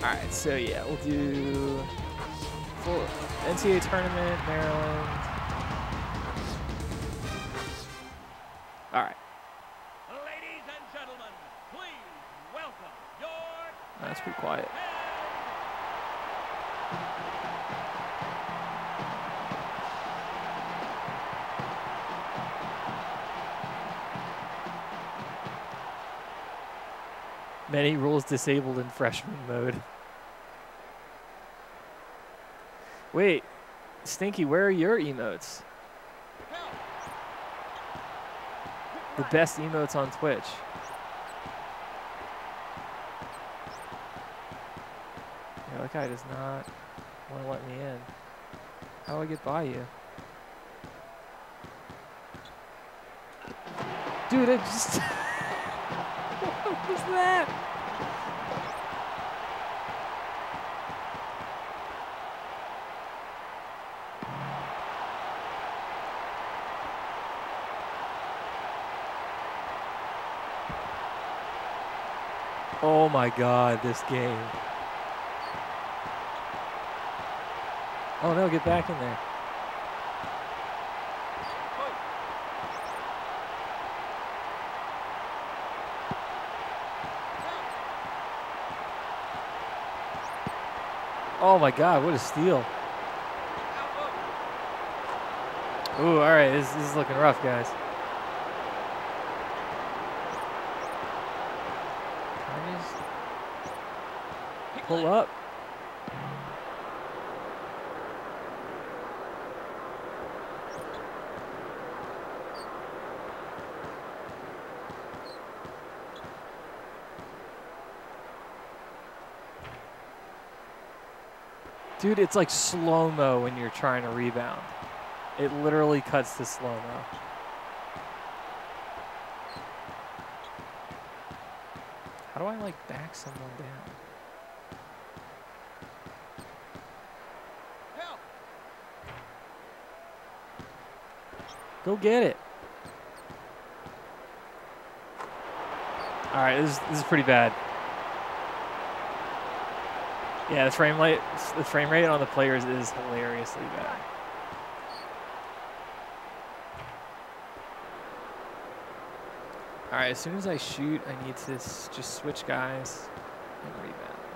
All right, so yeah, we'll do full NCAA tournament, Maryland. All right. Ladies and gentlemen, please welcome your. That's pretty quiet. Many rules disabled in freshman mode. Wait, Stinky, where are your emotes? The best emotes on Twitch. Yeah, that guy does not want to let me in. How do I get by you? Dude, I just... What was that? Oh my God, this game. Oh no, get back in there. Oh my God, what a steal. Ooh, all right, this is looking rough, guys. Pull up. Dude, it's like slow-mo when you're trying to rebound. It literally cuts to slow-mo. How do I, like, back someone down? Help. Go get it. All right, this is pretty bad. Yeah, the frame rate on the players is hilariously bad. All right, as soon as I shoot, I need to just switch guys and rebound.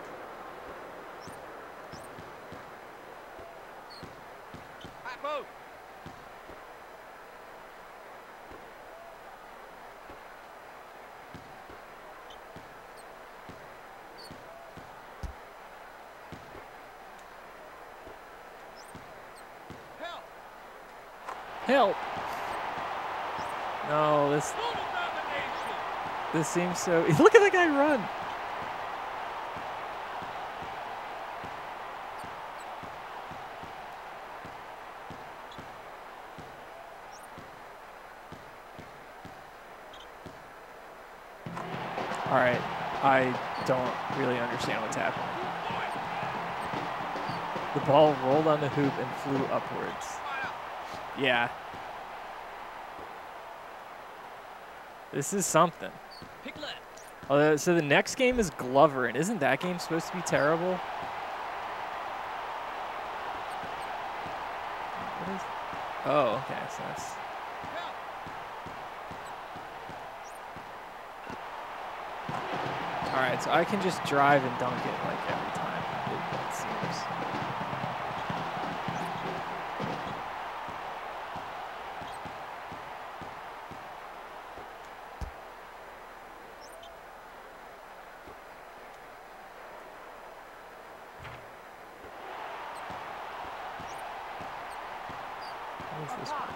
Help! No, this seems so... Look at that guy run! All right, I don't really understand what's happening. The ball rolled on the hoop and flew upwards. Yeah. This is something. Oh, so the next game is Glover, and isn't that game supposed to be terrible? What is... Oh, okay, so that's... All right, so I can just drive and dunk it like every time, it seems. What is this one?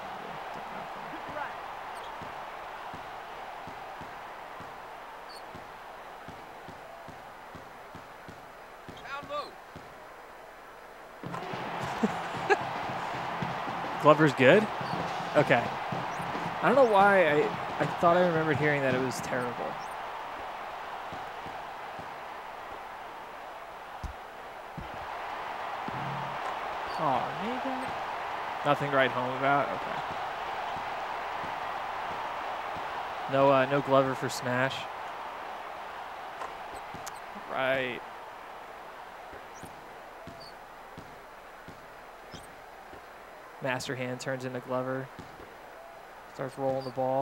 Glover's good? Okay. I don't know why I thought I remembered hearing that it was terrible. Oh, maybe. Nothing to write home about? Okay. No Glover for Smash. Right. Master hand turns into Glover. Starts rolling the ball.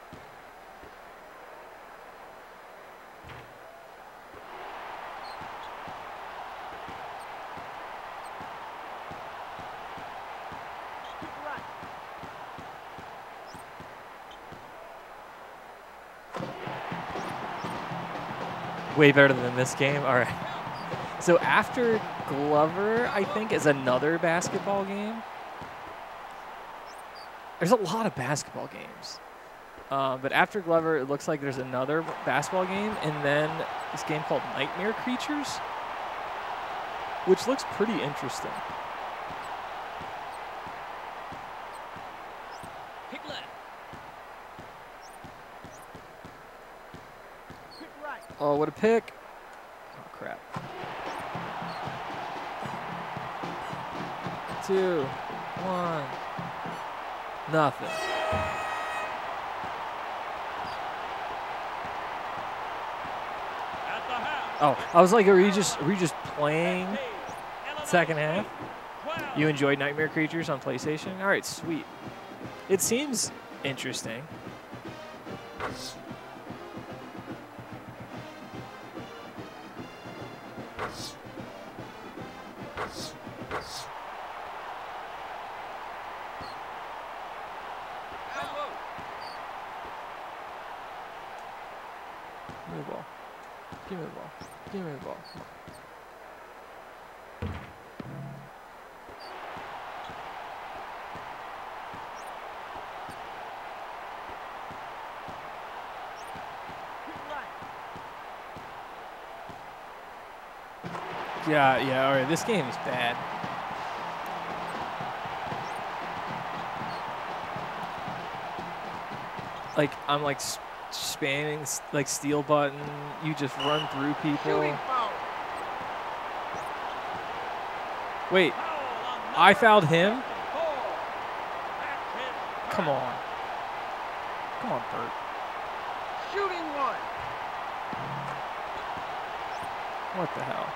Way better than this game. All right. So after Glover, I think, is another basketball game. There's a lot of basketball games. But after Glover, it looks like there's another basketball game, and then this game called Nightmare Creatures, which looks pretty interesting. Oh, what a pick. Oh, crap. 2, 1. Nothing. Oh, I was like, are we just playing second half? You enjoyed Nightmare Creatures on PlayStation? All right, sweet. It seems interesting. Give me the ball. Give me the ball. Give me the ball. Yeah, all right, this game is bad. Like, I'm like spamming like steal button. You just run through people. Wait, I fouled him? Come on. Come on, Bert. Shooting one. What the hell?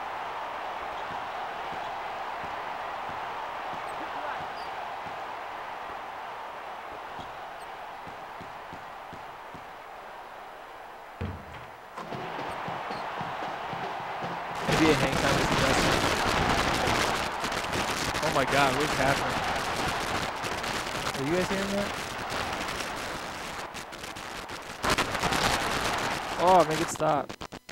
NBA hang time is the best. Oh my god, what's happening? Are you guys hearing that? Oh, make it stop.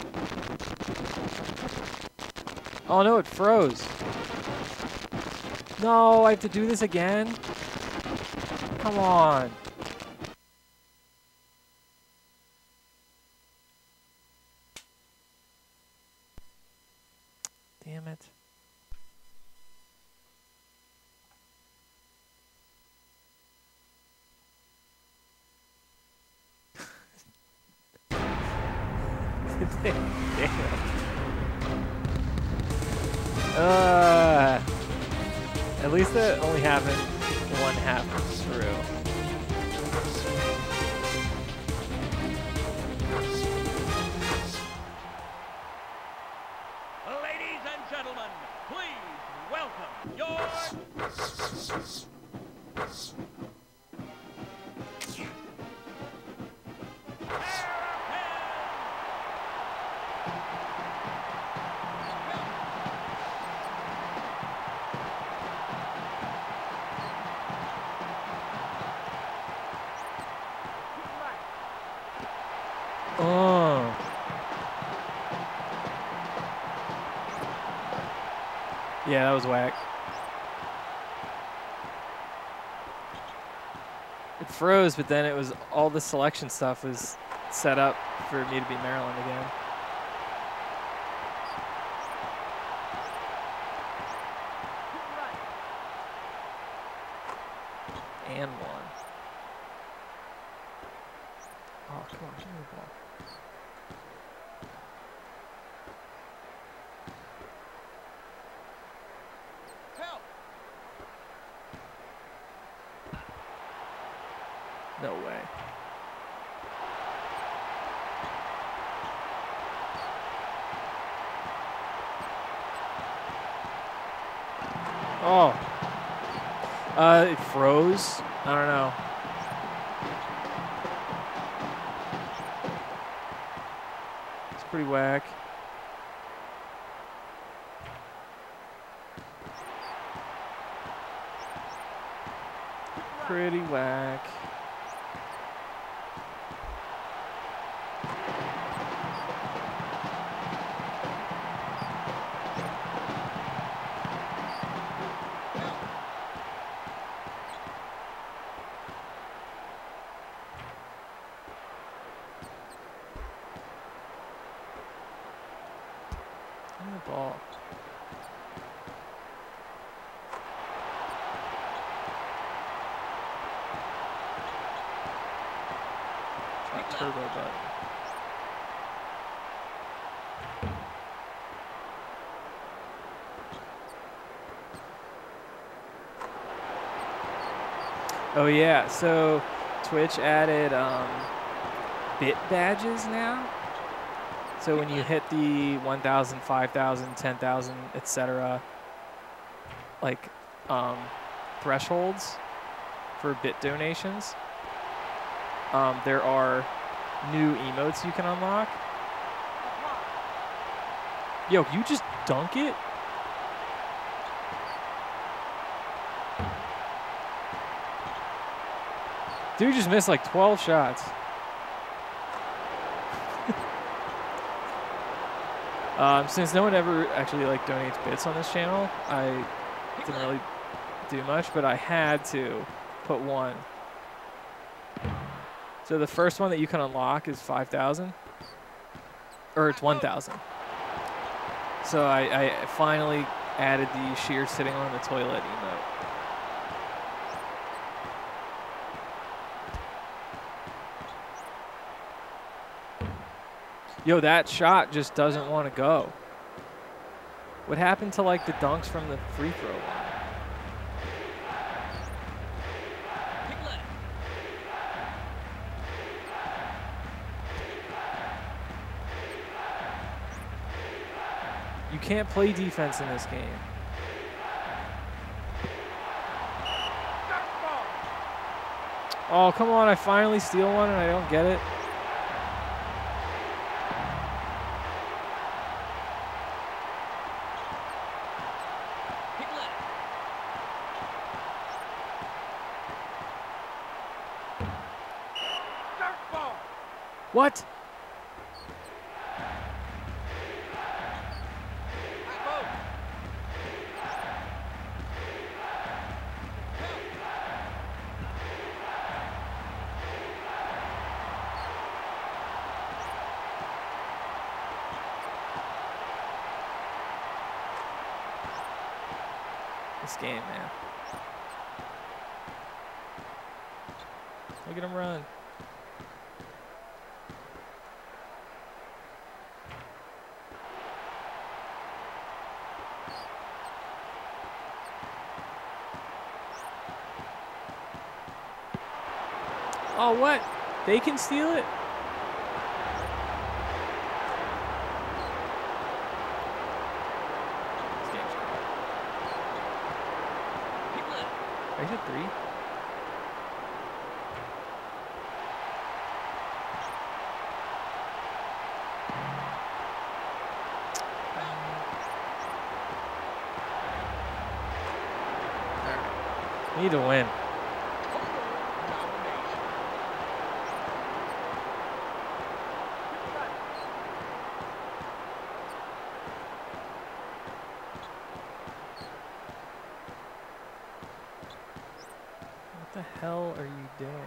Oh no, it froze. No, I have to do this again? Come on. Damn it. At least that only happened one half through. Ladies and gentlemen, please welcome your Oh. Yeah, that was whack. It froze, but then it was all the selection stuff was set up for me to be Maryland again. And one. Oh, come on, give me the ball. No way. Oh. It froze. I don't know. It's pretty whack. Pretty whack. Give me the ball. Turbo button. Oh yeah, so Twitch added bit badges now. So when you hit the 1,000, 5,000, 10,000, etc., like thresholds for bit donations, there are new emotes you can unlock. Yo, you just dunk it? Dude just missed like 12 shots. Since no one ever actually like donates bits on this channel, I didn't really do much, but I had to put one. So the first one that you can unlock is 5,000, or it's 1,000. So I finally added the sheer sitting on the toilet emote. Yo, that shot just doesn't want to go. What happened to like the dunks from the free throw line? You can't play defense in this game. Oh, come on, I finally steal one and I don't get it. What? This game, man. Look at him run. Oh, what? They can steal it? This game's cool. Are you at 3? We need to win. What the hell are you doing?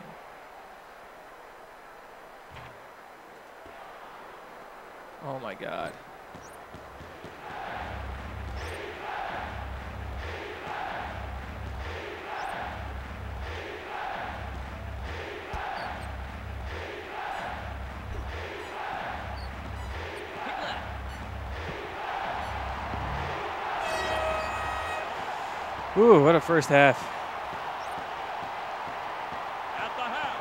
Oh my God. Ooh, what a first half. At the half,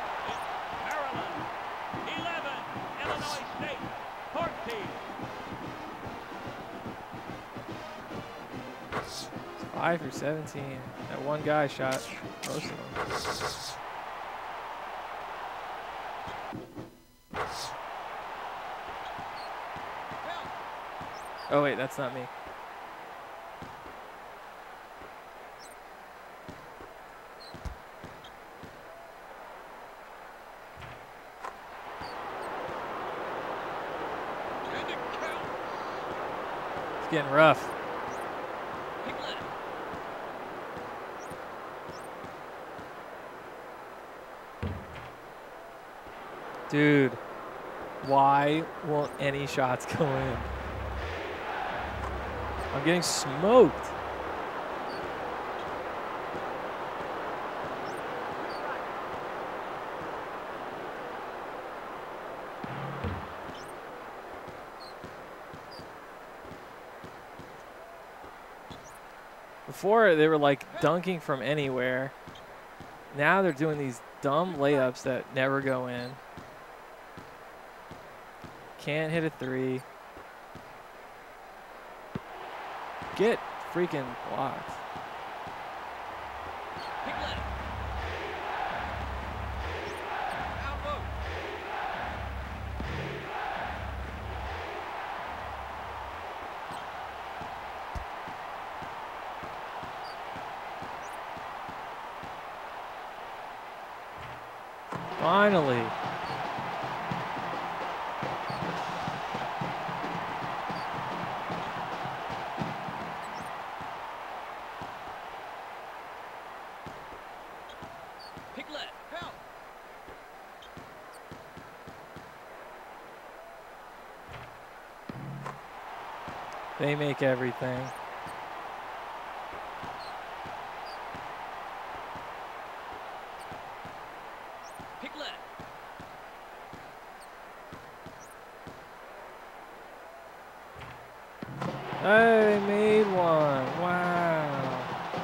it's Maryland 11, Illinois State 14. 5 for 17. That one guy shot most of them. Oh, wait, that's not me. It's getting rough. Dude, why won't any shots go in? I'm getting smoked. Before, they were like dunking from anywhere. Now they're doing these dumb layups that never go in. Can't hit a three. Get freaking blocked. Finally. They make everything. They made one. Wow.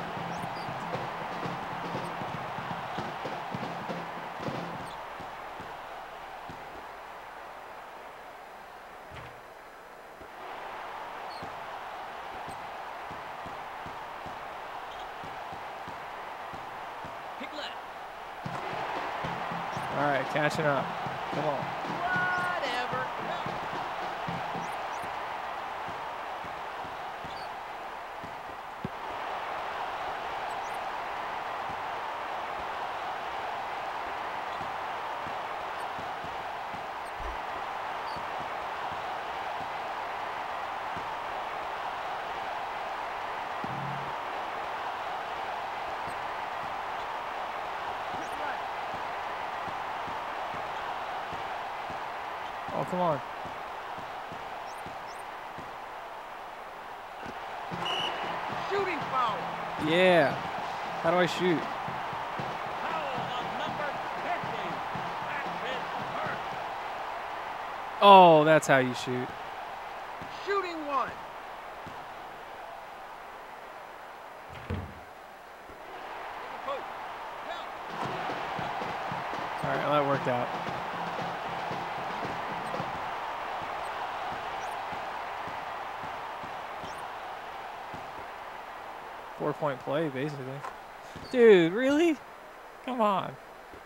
All right, catching up. Come on. Whatever. Oh, come on. Shooting foul. Yeah. How do I shoot? Foul on number 50. That's his first. Oh, that's how you shoot. Shooting one. All right, well, that worked out. Four-point play, basically. Dude, really? Come on.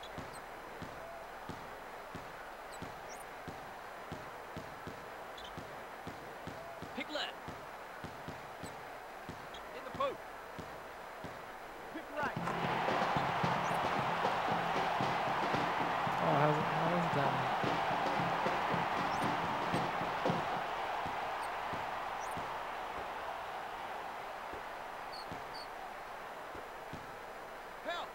Piglet. In the post. Pick right. Oh, how is it that one? Help.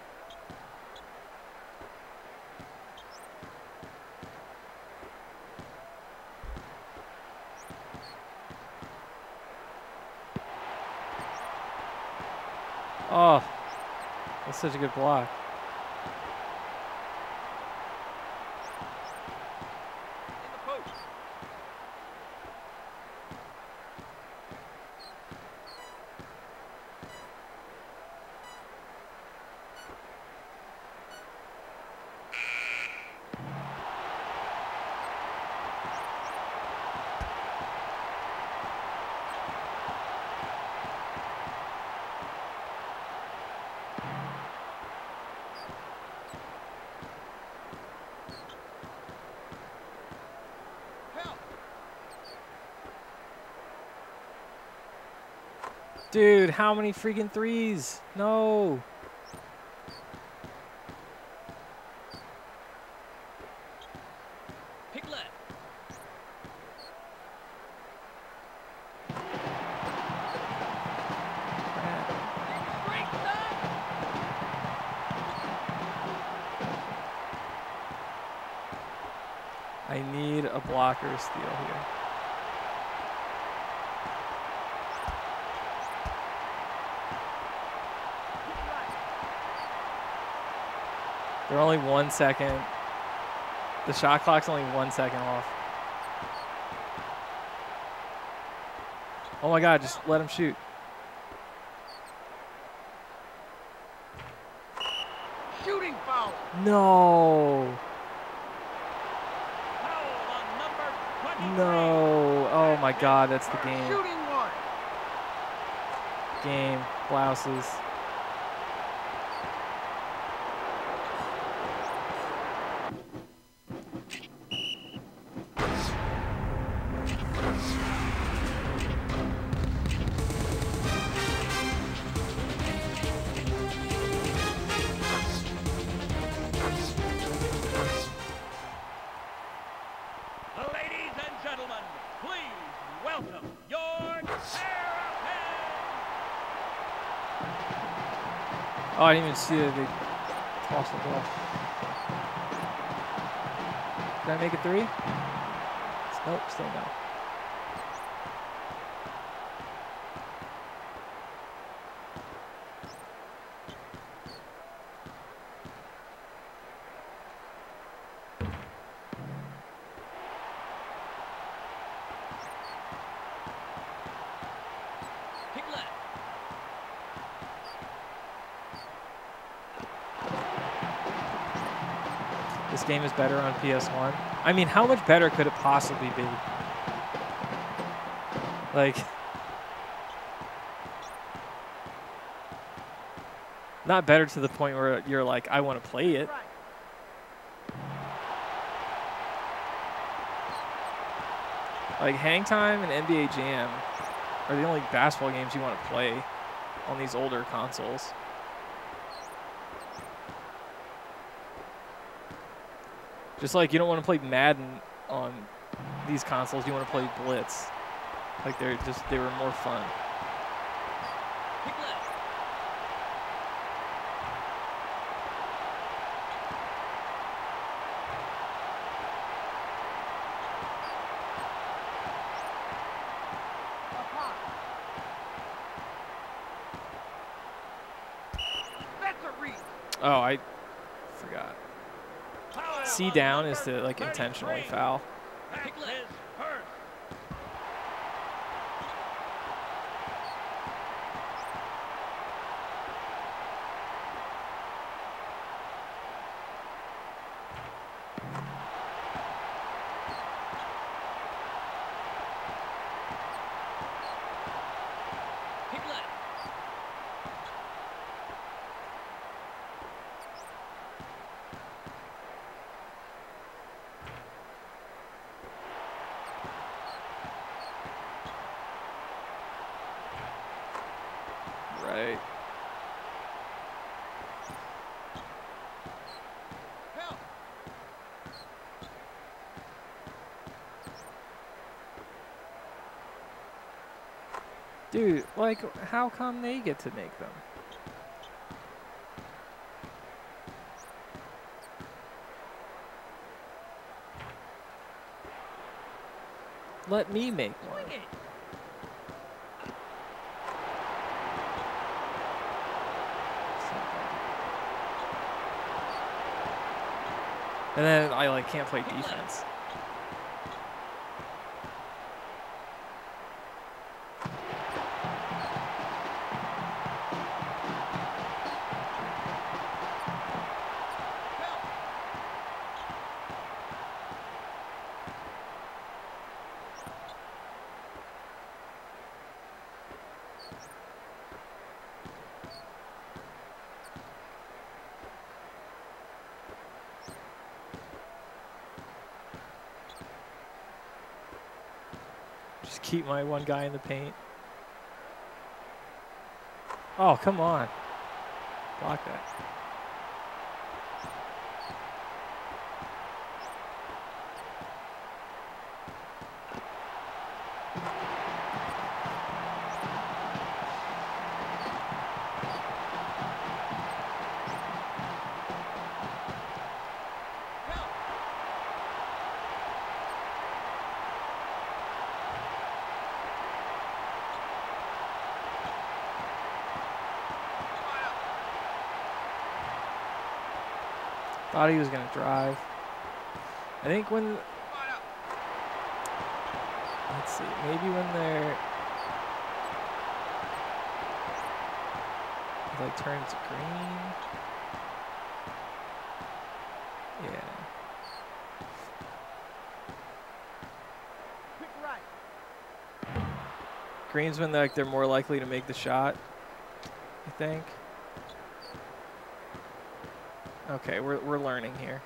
Oh, that's such a good block. In the post. Dude, how many freaking threes? No. Piglet. Breaks up. I need a blocker steal here. They're only 1 second. The shot clock's only 1 second off. Oh my God, just let him shoot. Shooting foul. No. Foul on number 23. No. Oh my God, that's the First game. Shooting one. Game. Blouses. Ladies and gentlemen, please welcome your Terrapins. Oh, I didn't even see that they tossed the ball. Did I make it three? Nope, still no. Piglet. This game is better on PS1. I mean, how much better could it possibly be? Like, not better to the point where you're like, I want to play it. Like, Hang Time and NBA Jam are the only basketball games you want to play on these older consoles. Just like you don't want to play Madden on these consoles, you want to play Blitz. Like they were more fun. Piglet. That's a reach. Oh, I forgot. Foul C on down is number to like intentionally 33. foul. That's his first. Piglet. Right. Help. Dude, like, how come they get to make them? Let me make one. Swing it. And then I like can't play defense. Help. Just keep my one guy in the paint. Oh, come on. Block that. Thought he was going to drive. I think when, let's see, maybe when they're, like turns green. Yeah. Quick right. Green's when they're more likely to make the shot, I think. Okay, we're learning here.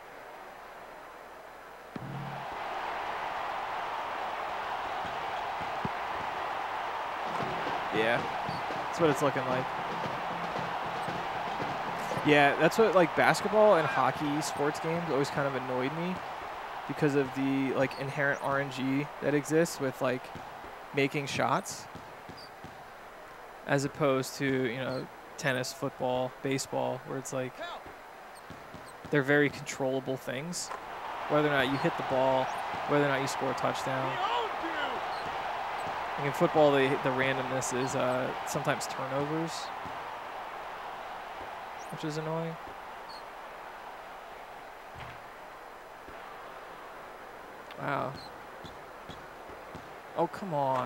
Yeah, that's what it's looking like. Yeah, that's what like basketball and hockey sports games always kind of annoyed me because of the like inherent RNG that exists with like making shots as opposed to, you know, tennis, football, baseball, where it's like they're very controllable things. Whether or not you hit the ball, whether or not you score a touchdown. Like in football, the randomness is sometimes turnovers, which is annoying. Wow. Oh, come on.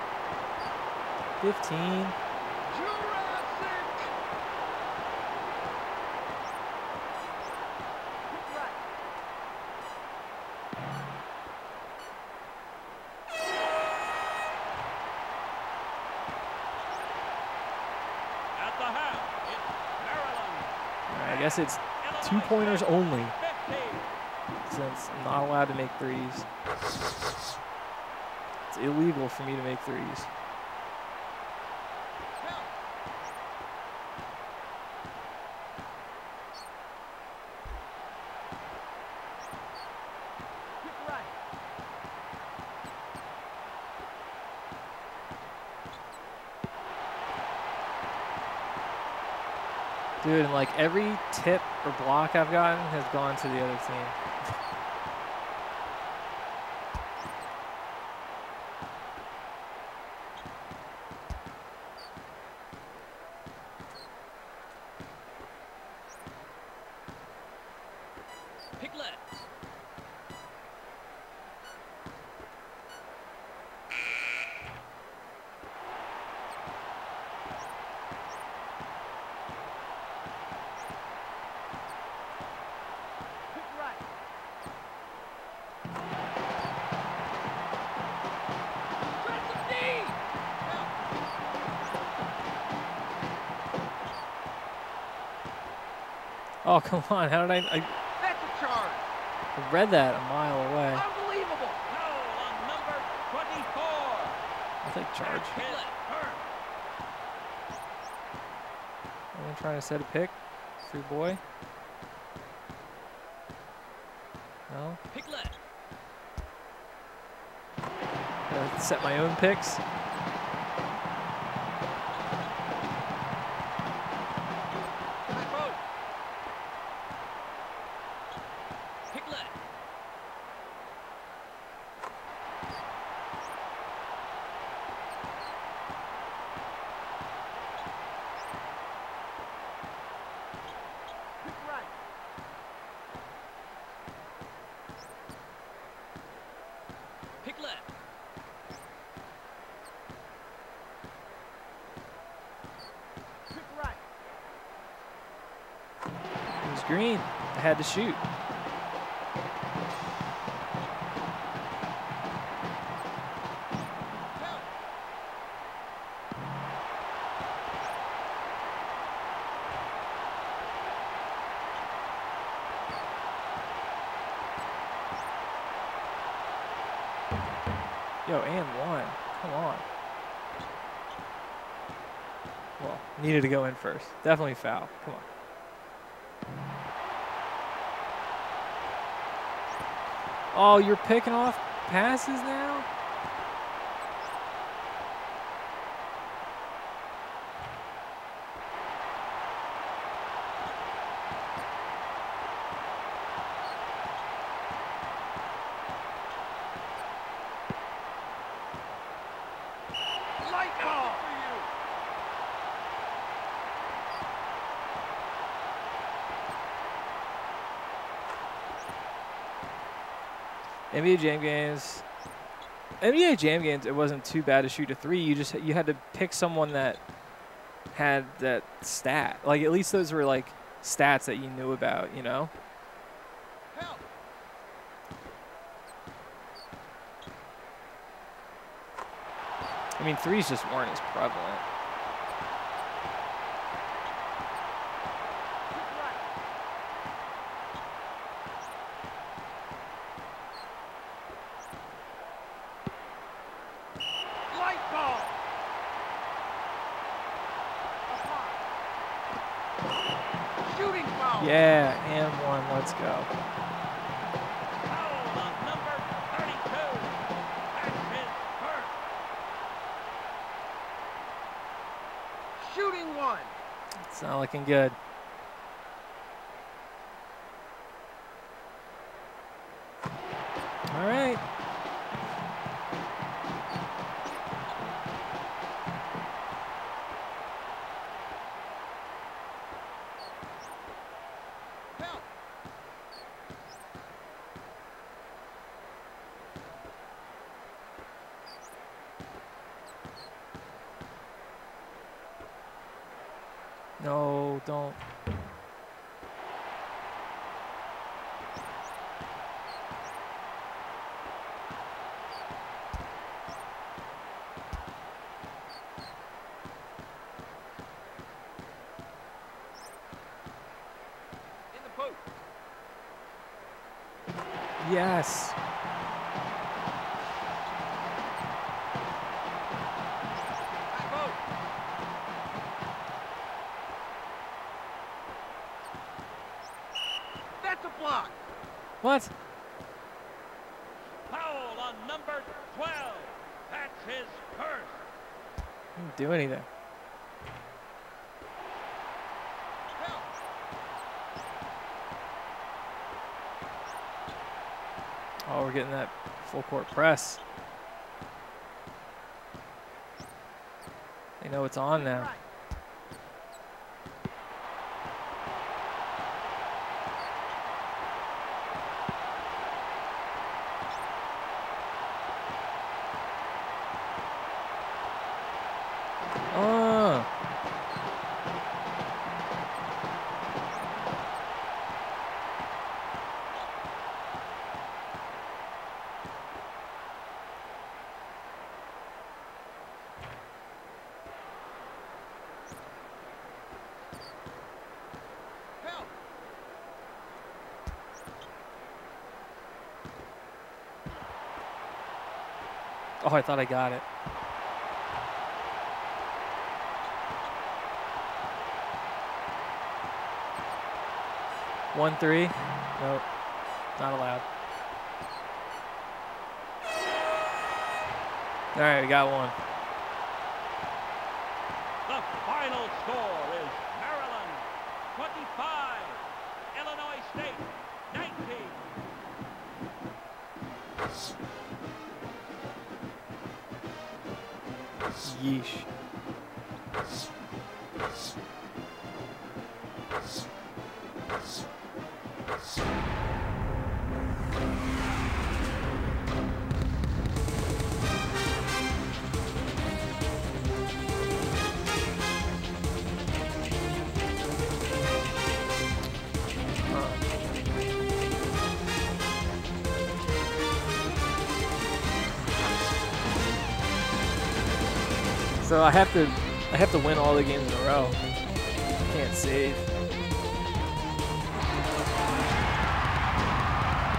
15. I guess it's 2-pointers only, since I'm not allowed to make threes. It's illegal for me to make threes. Dude, and like every tip or block I've gotten has gone to the other team. Piglet. Oh, come on. How did I That's a charge. read that a mile away. Unbelievable. Foul on number 24. I'll take charge. Piglet. I'm trying to set a pick for your boy. No. Piglet. Gotta set my own picks. Piglet. Quick right. Piglet. Quick right. It was green. I had to shoot. Yo, and one. Come on. Well, needed to go in first. Definitely foul. Come on. Oh, you're picking off passes now? Light ball for you. NBA Jam games, it wasn't too bad to shoot a three. You had to pick someone that had that stat. Like, at least those were like stats that you knew about, you know? Help. I mean, threes just weren't as prevalent. Light ball. Shooting foul. Yeah, and one. Let's go. Foul on number 32. That's his first. Shooting one. It's not looking good. All right. Help. No, don't. In the post. Yes. High post. That's a block. What? Foul on number 12. That's his first. Didn't do anything. Help. Oh, we're getting that full court press. They know it's on now. Right. Oh. Help. Oh, I thought I got it. One three. Nope. Not allowed. All right, we got one. The final score is Maryland 25, Illinois State 19. Yeesh. So I have to win all the games in a row. I can't save.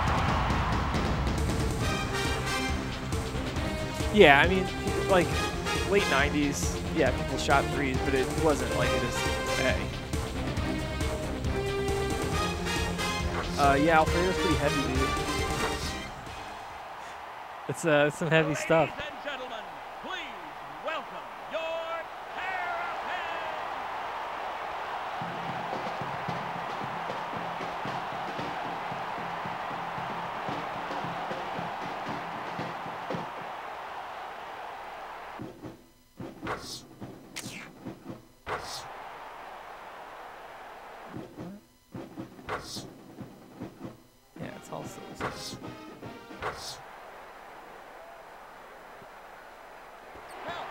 Yeah, I mean, like, late 90s, yeah, people shot threes, but it wasn't like it is today. Yeah, Alfredo's pretty heavy, dude. It's some heavy stuff. Ladies and gentlemen, please welcome your Terrapins. Yeah, it's also. Help.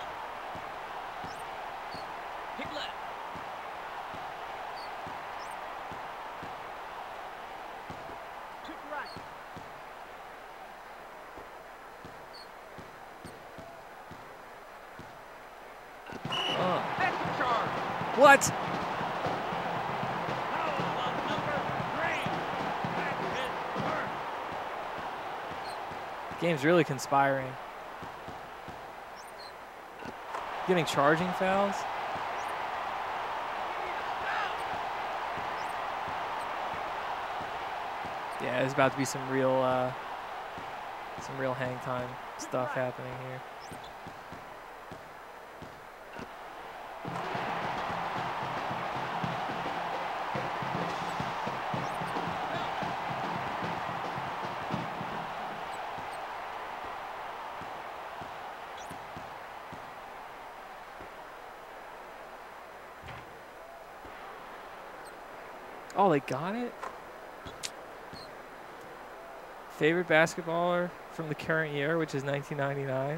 Kick left. Kick right. That's the charge. What? Foul on number 3. That's his first. Game's really conspiring. Getting charging fouls. Yeah, there's about to be some real hang time stuff happening here. Oh, they got it? Favorite basketballer from the current year, which is 1999.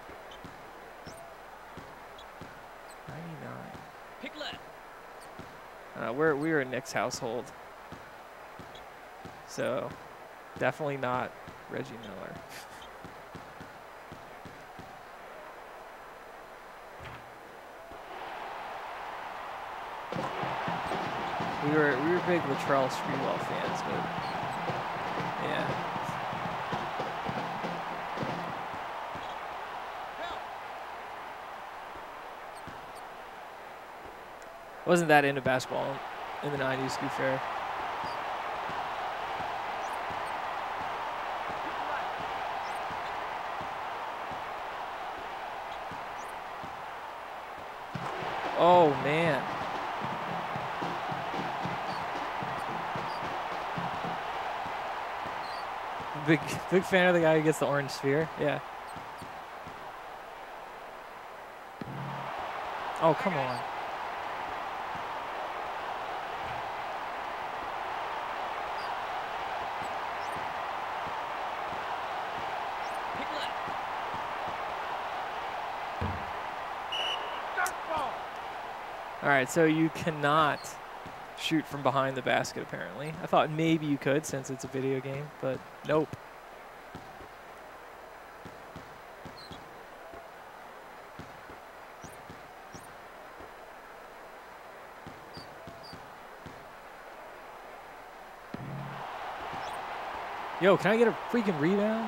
99. Kick left. We're a Knicks household. So, definitely not Reggie Miller. We were big Latrell Sprewell fans, but yeah. Wasn't that into basketball in the 90s, to be fair. Oh, man. Big fan of the guy who gets the orange sphere. Yeah. Oh, come on. Kick left. Dark ball. All right, so you cannot shoot from behind the basket, apparently. I thought maybe you could since it's a video game, but nope. Yo, can I get a freaking rebound?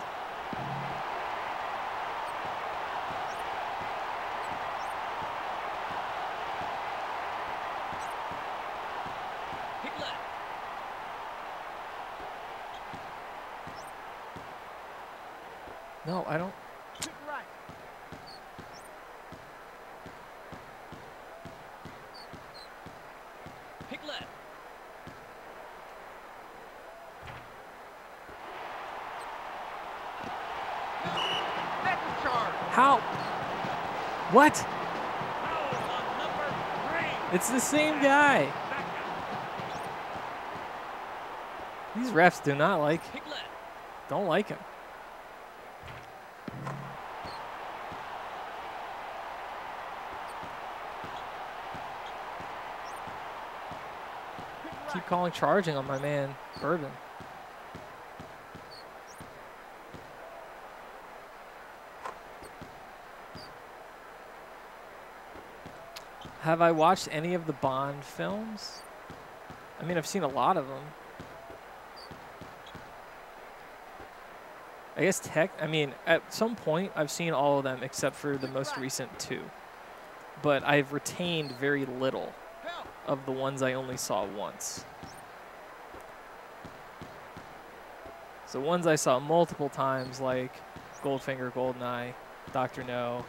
Kick left. No, I don't. Kick right. Kick left. That's a charge. How? What? Foul on number 3. It's the same guy. These refs do not like, Kick left. don't like him. Kick Keep right. calling charging on my man, Bourbon. Have I watched any of the Bond films? I mean, I've seen a lot of them. I guess I mean, at some point, I've seen all of them except for the most recent 2. But I've retained very little of the ones I only saw once. So ones I saw multiple times, like Goldfinger, Goldeneye, Dr. No.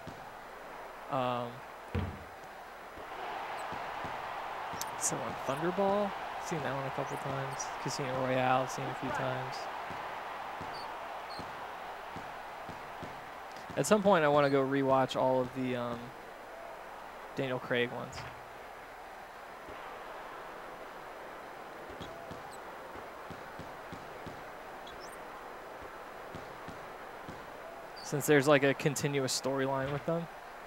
So on Thunderball, seen that one a couple times. Casino Royale, seen a few times. At some point, I want to go rewatch all of the Daniel Craig ones. Since there's like a continuous storyline with them.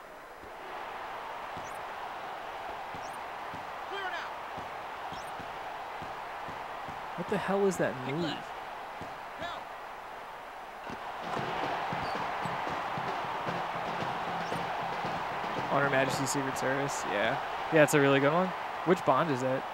What the hell is that move? On Her Majesty's Secret Service, yeah. Yeah, it's a really good one. Which Bond is it?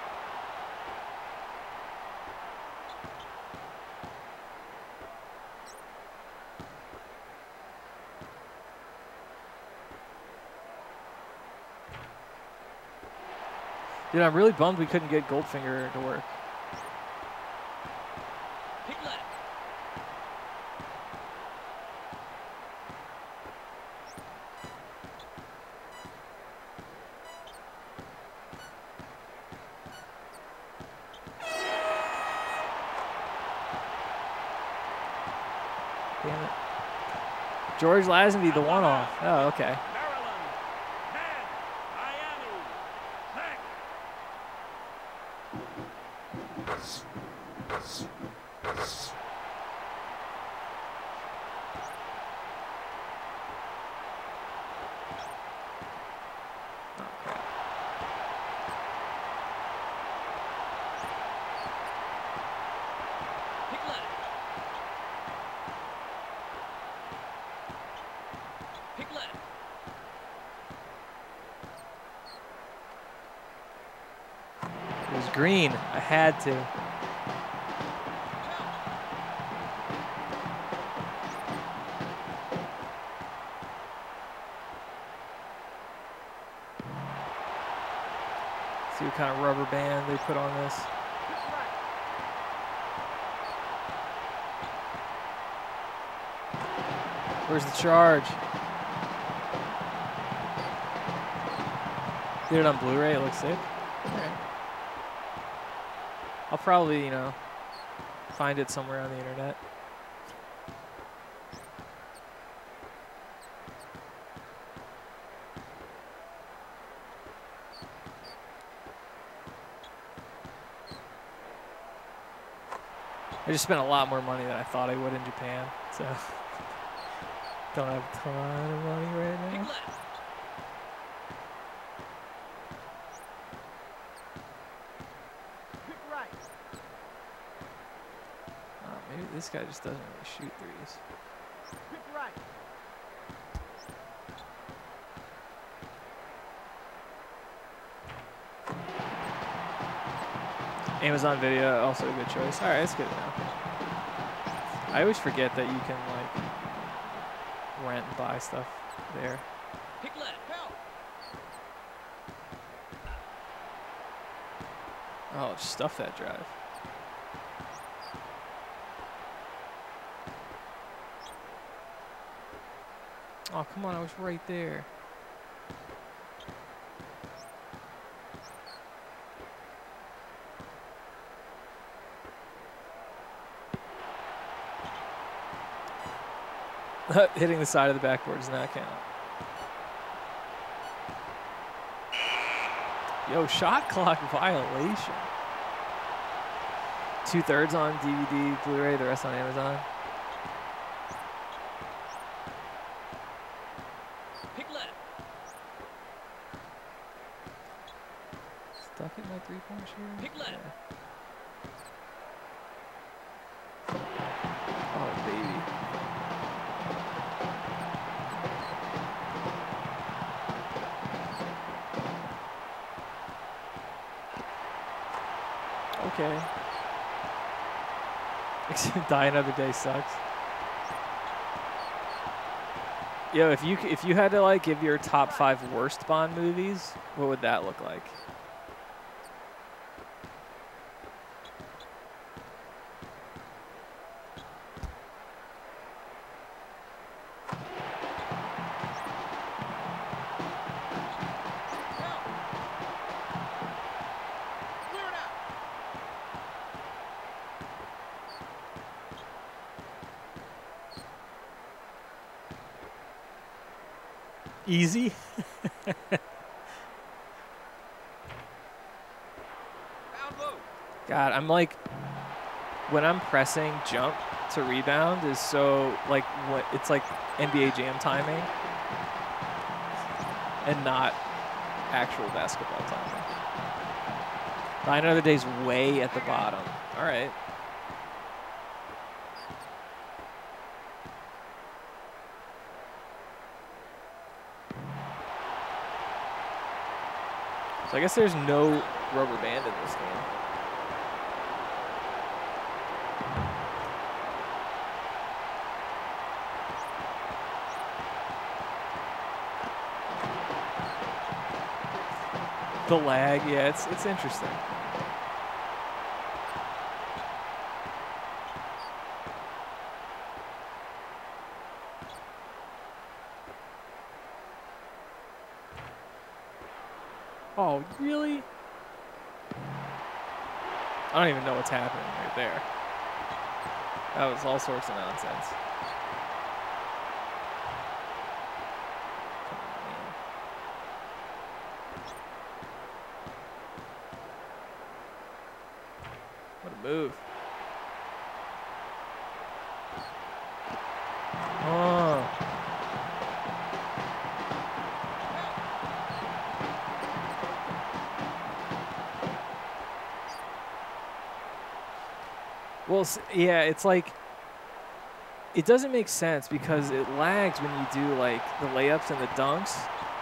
Dude, I'm really bummed we couldn't get Goldfinger to work. Damn it. George Lazenby, the one-off. Oh, okay. It was green. I had to. See what kind of rubber band they put on this. Where's the charge? Did it on Blu-ray, it looks sick. Alright. I'll probably, you know, find it somewhere on the internet. I just spent a lot more money than I thought I would in Japan, so don't have a ton of money right now. Maybe this guy just doesn't really shoot threes. Amazon Video, also a good choice. All right, that's good enough. I always forget that you can like rent and buy stuff there. Oh, stuff that drive. Oh, come on, I was right there. Hitting the side of the backboard does not count. Yo, shot clock violation. 2/3 on DVD, Blu-ray, the rest on Amazon. Stuck at my three-point shooter? Yeah. Oh, baby. Okay. Die Another Day sucks. Yo, if you had to like give your top 5 worst Bond movies, what would that look like? Easy. God, I'm like, when I'm pressing jump to rebound is so like what it's like NBA Jam timing and not actual basketball timing. I know the day's way at the bottom. All right. So I guess there's no rubber band in this game. The lag, yeah, it's interesting. Oh, really? I don't even know what's happening right there. That was all sorts of nonsense. What a move. Oh. Well, yeah, it's like, it doesn't make sense because it lags when you do like the layups and the dunks.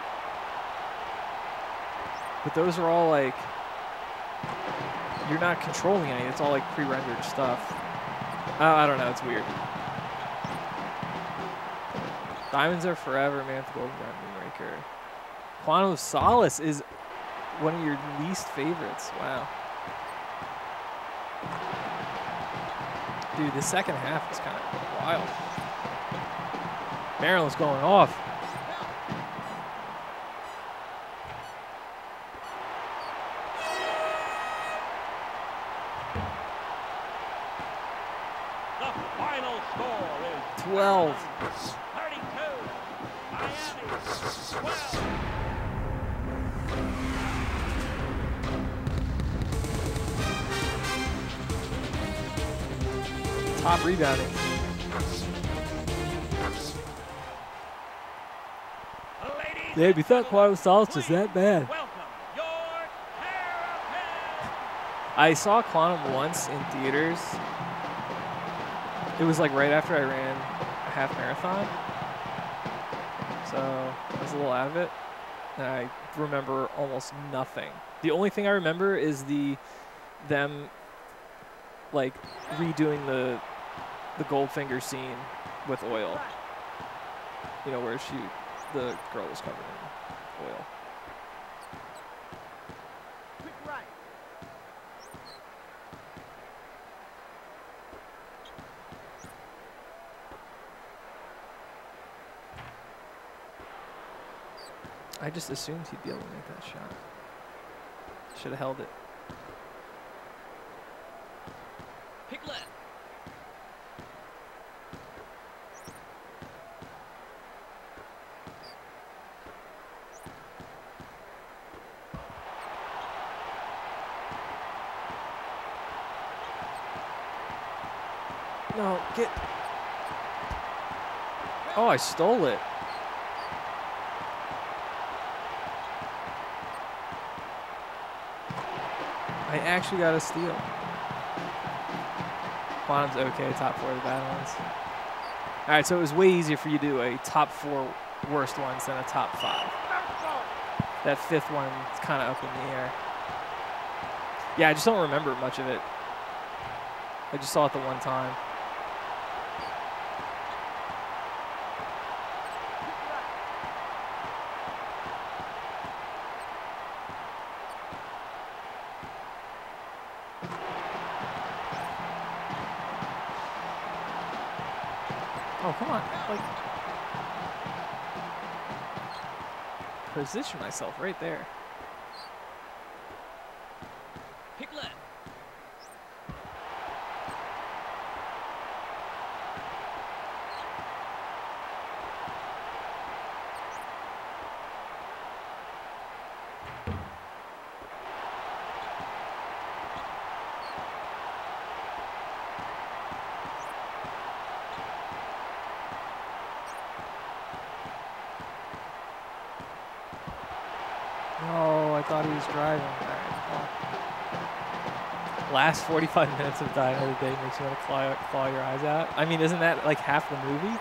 But those are all like, you're not controlling any. It's all like pre-rendered stuff. I don't know. It's weird. Diamonds Are Forever, man. The Golden Gun Moonraker. Quantum of Solace is one of your least favorites. Wow. Dude, the second half is kind of wild. Maryland's going off. The final score is 12. 32. Miami 12. Top rebounding. Dave, you thought Quantum of Solace was that bad? I saw Quantum once in theaters. It was like right after I ran a half marathon. So I was a little out of it. And I remember almost nothing. The only thing I remember is them like redoing the Goldfinger scene with oil. You know, where the girl was covered in oil. Quick right. I just assumed he'd be able to make that shot. Should have held it. Pick left. No, get. Oh, I stole it. I actually got a steal. Quantum's okay, top 4 of the Badlands. All right, so it was way easier for you to do a top 4 worst ones than a top 5. That 5th one is kind of up in the air. Yeah, I just don't remember much of it. I just saw it the one time. Oh, come on. Like, position myself right there. Piglet. Oh, I thought he was driving. All right, well. Last 45 minutes of Die Another Day makes you want to claw your eyes out. I mean, isn't that like half the movie?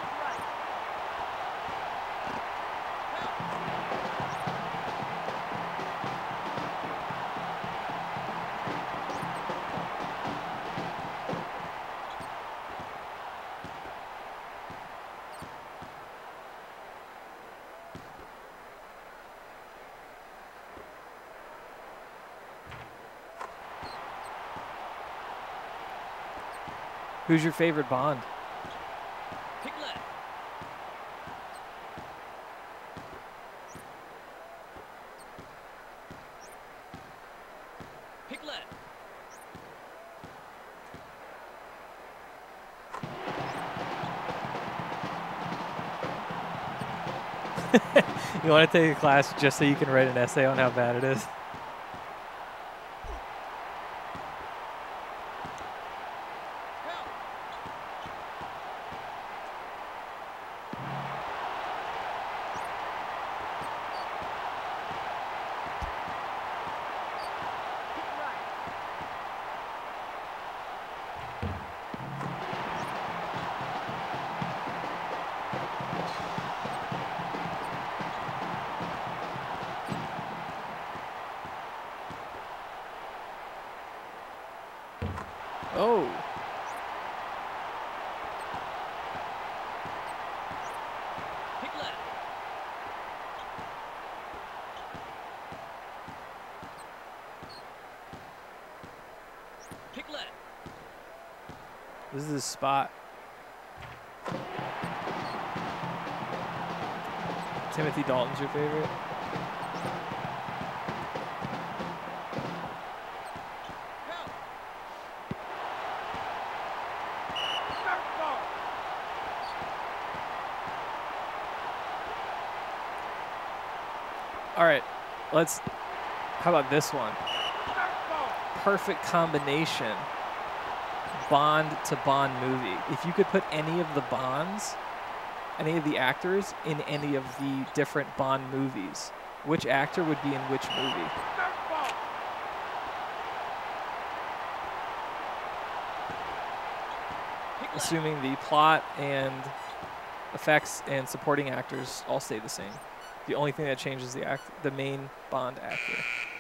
Who's your favorite Bond? Piglet. Piglet. You want to take a class just so you can write an essay on how bad it is? Oh. Piglet. Piglet. This is his spot. Timothy Dalton's your favorite? All right, how about this one? Perfect combination, Bond to Bond movie. If you could put any of the Bonds, any of the actors in any of the different Bond movies, which actor would be in which movie? Assuming the plot and effects and supporting actors all stay the same. The only thing that changes the main Bond actor.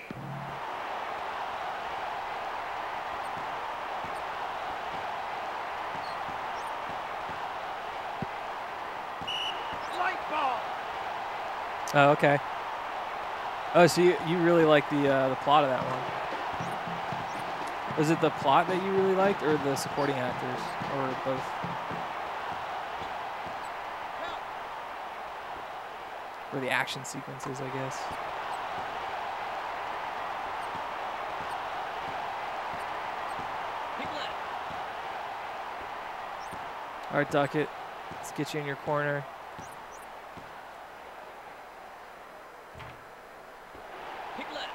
Light ball. Oh, okay. Oh, so you really like the plot of that one? Was it the plot that you really liked, or the supporting actors, or both? Or the action sequences, I guess. Piglet. All right, Duckett, let's get you in your corner. Piglet.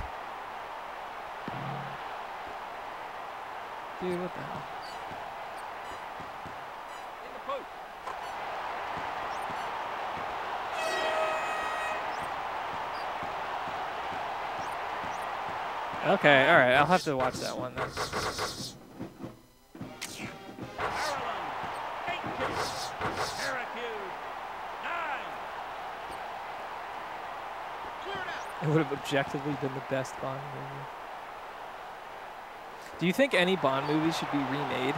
Dude, what the hell? In the post. Okay, all right, I'll have to watch that one then. Maryland. 18. Syracuse. 9. Cleared out. It would have objectively been the best Bond movie. Do you think any Bond movie should be remade?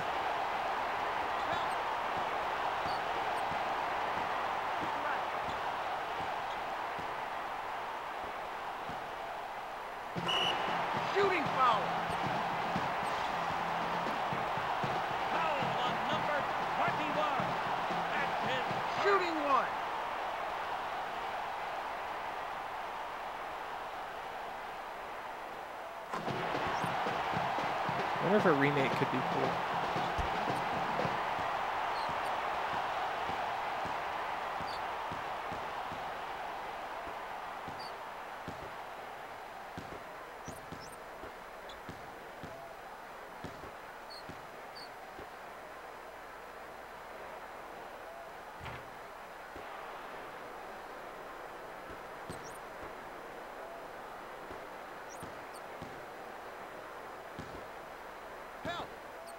Shooting foul. Foul on number 21. I wonder if a remake could be cool. Help!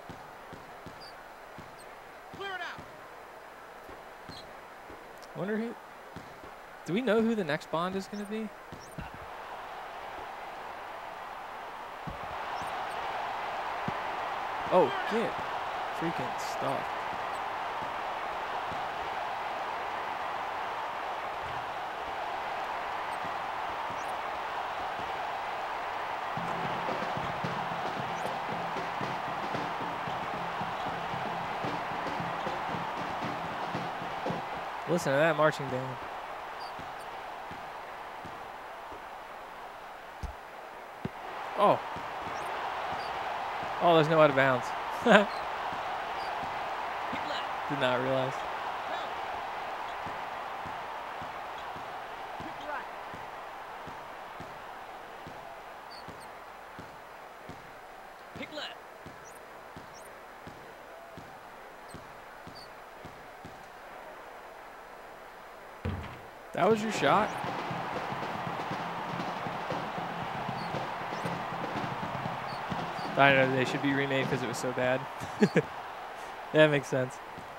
Clear it out! I wonder who. Do we know who the next Bond is going to be? Oh, get freaking stuff. Listen to that marching band. Oh. Oh, there's no out of bounds. Hit left. Did not realize. Help! Kick right. Kick left. That was your shot? I don't know, they should be remade because it was so bad. That makes sense.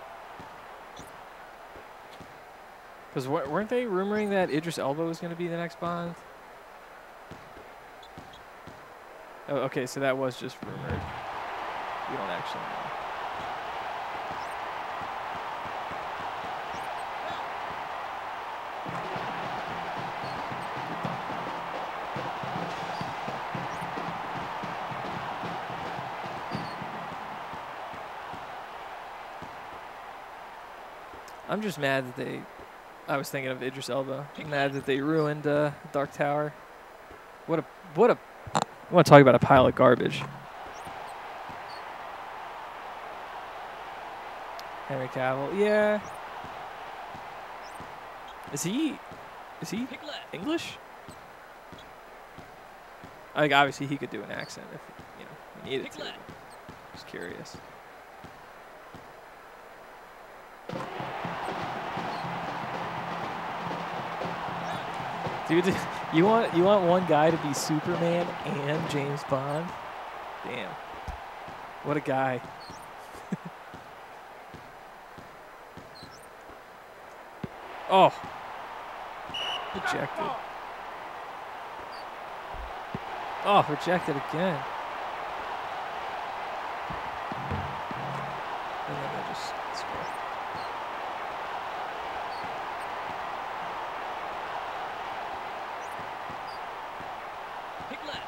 Because weren't they rumoring that Idris Elba was going to be the next Bond? Oh, okay, so that was just rumored. We don't actually know. I'm just mad that they. I was thinking of Idris Elba. I'm mad that they ruined Dark Tower. What a. I want to talk about a pile of garbage. Henry Cavill, yeah. Is he Kick left. English? Like obviously he could do an accent if he needed Kick to. left. Just curious. Dude, you want one guy to be Superman and James Bond? Damn. What a guy. Oh. Rejected. Oh, rejected again. And then they just score. Kick left.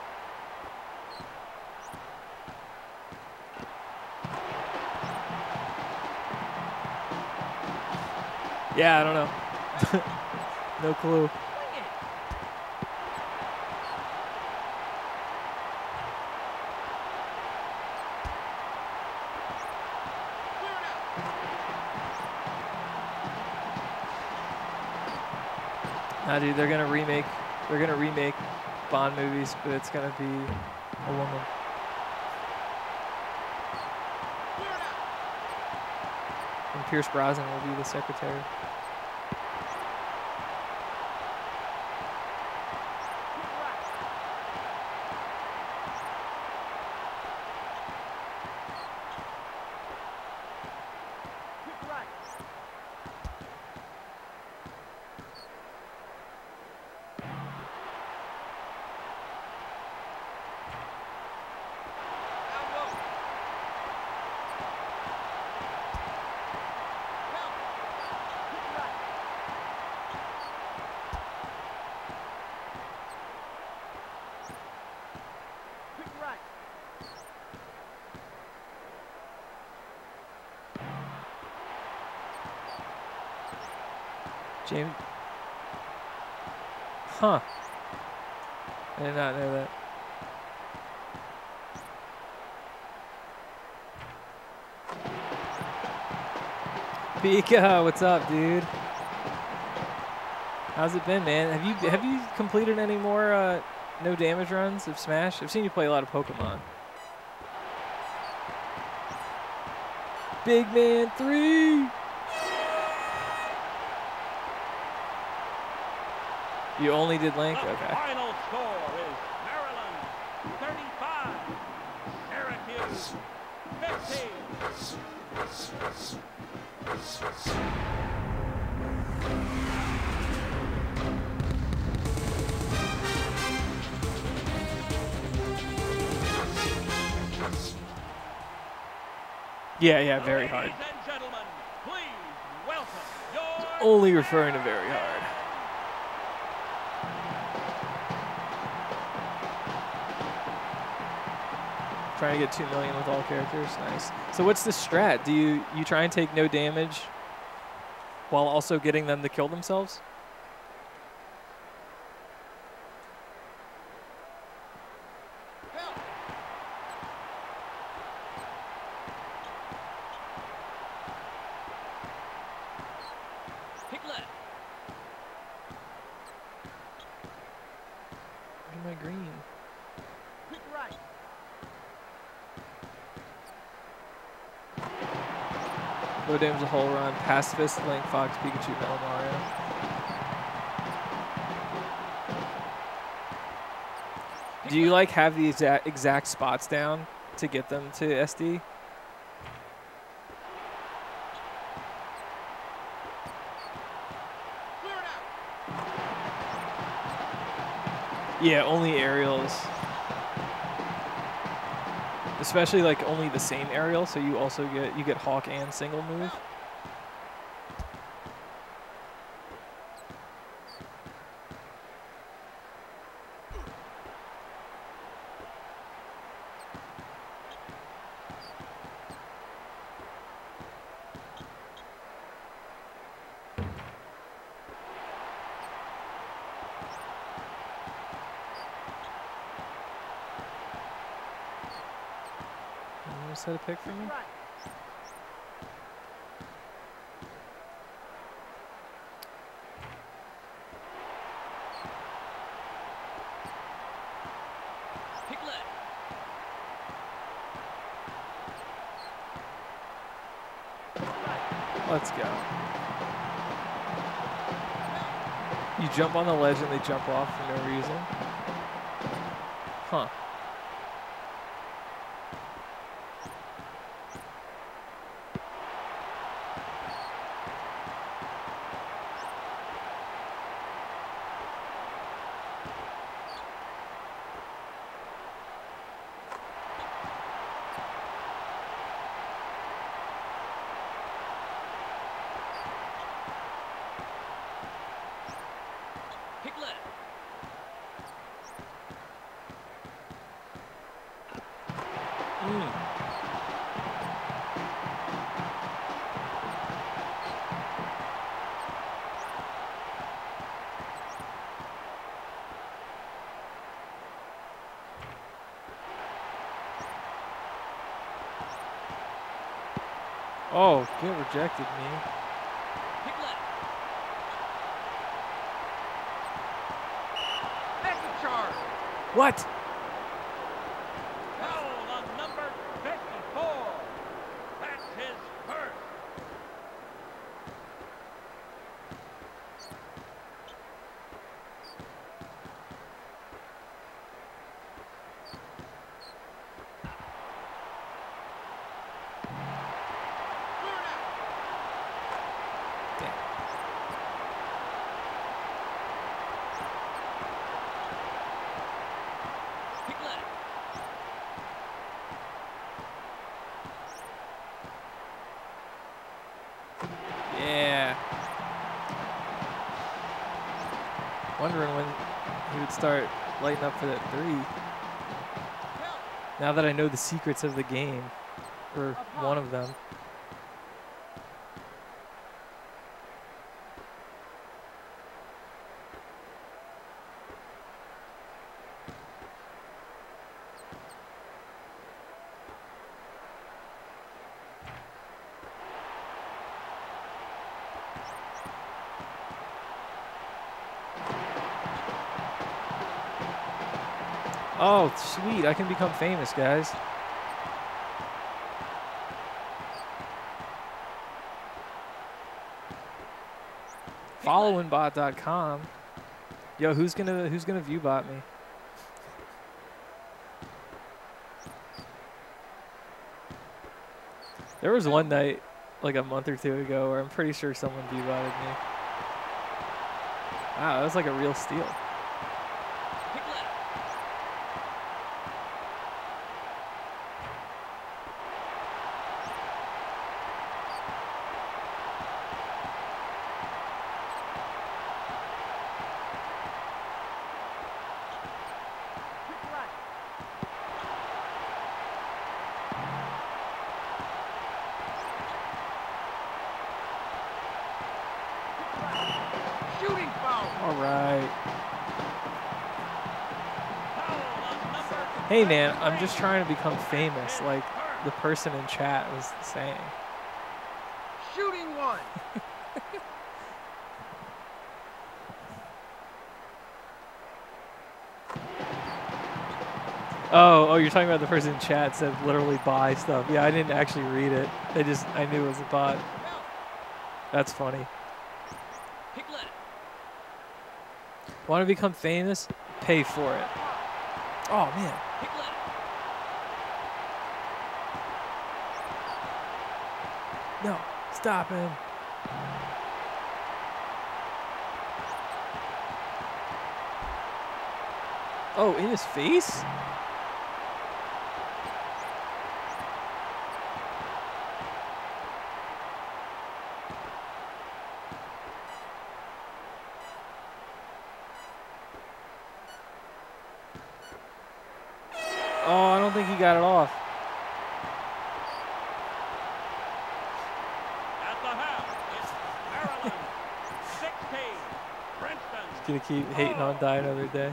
Yeah, I don't know. No clue. Swing it. Clear it out. Nah, dude, they're gonna remake Bond movies, but it's gonna be a woman. Clear it out. And Pierce Brosnan will be the secretary. Kick right. Kick right. Down low. Help. Kick right. Kick right. James. Huh. I did not know that. Pika, what's up, dude? How's it been, man? Have you completed any more no damage runs of Smash? I've seen you play a lot of Pokemon. Big Man 3. You only did Link? The Okay. final score is Maryland 35, Syracuse 15. Yeah, very hard. Ladies and gentlemen, please welcome your Only referring to very hard. Trying to get 2 million with all characters. Nice. So what's the strat? Do you try and take no damage while also getting them to kill themselves? Piglet. Where's my green? Quick right. Low damage a whole run. Pacifist, Link, Fox, Pikachu, Metal Mario. Do you like have the exact spots down to get them to SD? Clear it out. Yeah, only aerials. Especially like only the same aerial, so you also get Hawk and single move. You set a pick for me? Right. Piglet. Let's go. You jump on the ledge and they jump off for no reason. Huh. Piglet. Oh, get rejected me. Piglet. Mega charge. What? Foul on number 54. That's his first. Clear it out. Damn. Piglet. Yeah. Wondering when he would start lighting up for that 3. Now that I know the secrets of the game, or one of them. Oh, sweet. I can become famous, guys. Followingbot.com. Yo, who's gonna view bot me? There was one night, like a month or two ago, where I'm pretty sure someone view botted me. Wow, that was like a real steal. Hey man, I'm just trying to become famous, like the person in chat was saying. Shooting one. Oh, you're talking about the person in chat said literally buy stuff. Yeah, I didn't actually read it. I knew it was a bot. That's funny. Want to become famous? Pay for it. Oh man. No, stop him. Oh, in his face? Oh, I don't think he got it off. Gonna keep hating on Die Another Day.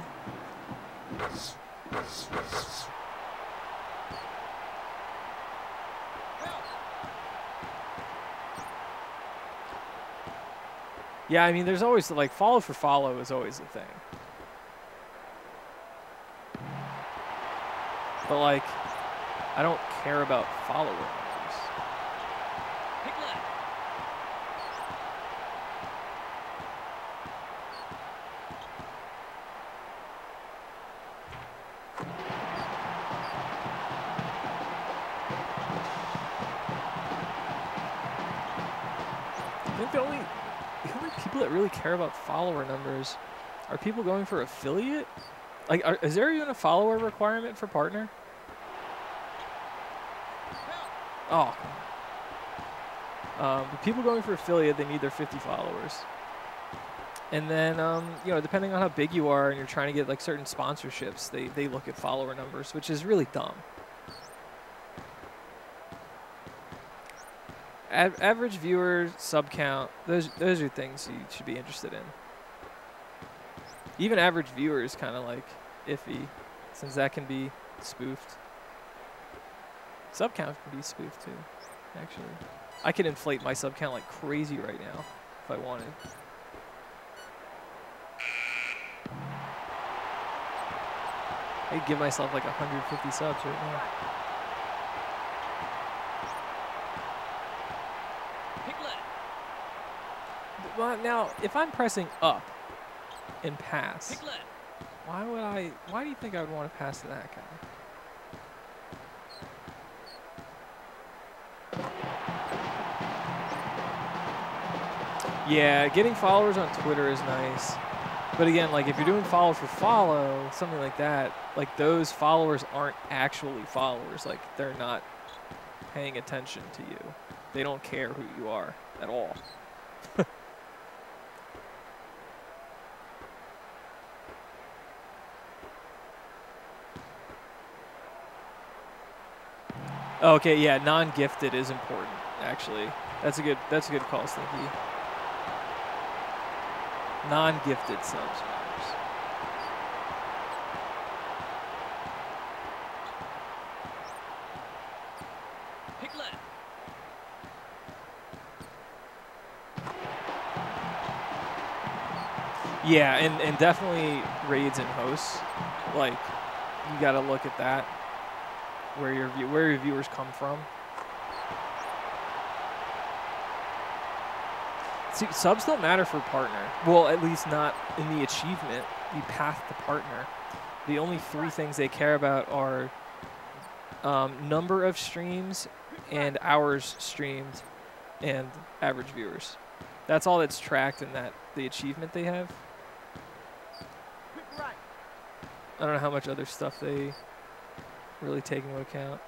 Yeah, I mean, there's always like follow for follow is always a thing. But like, I don't care about follower numbers. I think the only people that really care about follower numbers are people going for affiliate. Like, is there even a follower requirement for partner? Oh. But people going for affiliate, they need their 50 followers. And then, you know, depending on how big you are and you're trying to get like certain sponsorships, they look at follower numbers, which is really dumb. Average viewer, sub count, those are things you should be interested in. Even average viewer is kind of like iffy, since that can be spoofed. Sub count can be spoofed too, actually. I could inflate my sub count like crazy right now if I wanted. I'd give myself like 150 subs right now. Well, now, if I'm pressing up and pass, why do you think I would want to pass to that guy? Yeah, getting followers on Twitter is nice. But again, like if you're doing follow for follow, something like that, like those followers aren't actually followers. Like they're not paying attention to you. They don't care who you are at all. Okay, yeah, non-gifted is important, actually. That's a good call, Stinky. Non-gifted subs matters. Yeah, and definitely raids and hosts. Like, you got to look at that, where your viewers come from. See, subs don't matter for partner. Well, at least not in the achievement, the path to partner. The only 3 things they care about are number of streams and hours streamed and average viewers. That's all that's tracked in the achievement they have. I don't know how much other stuff they really take into account.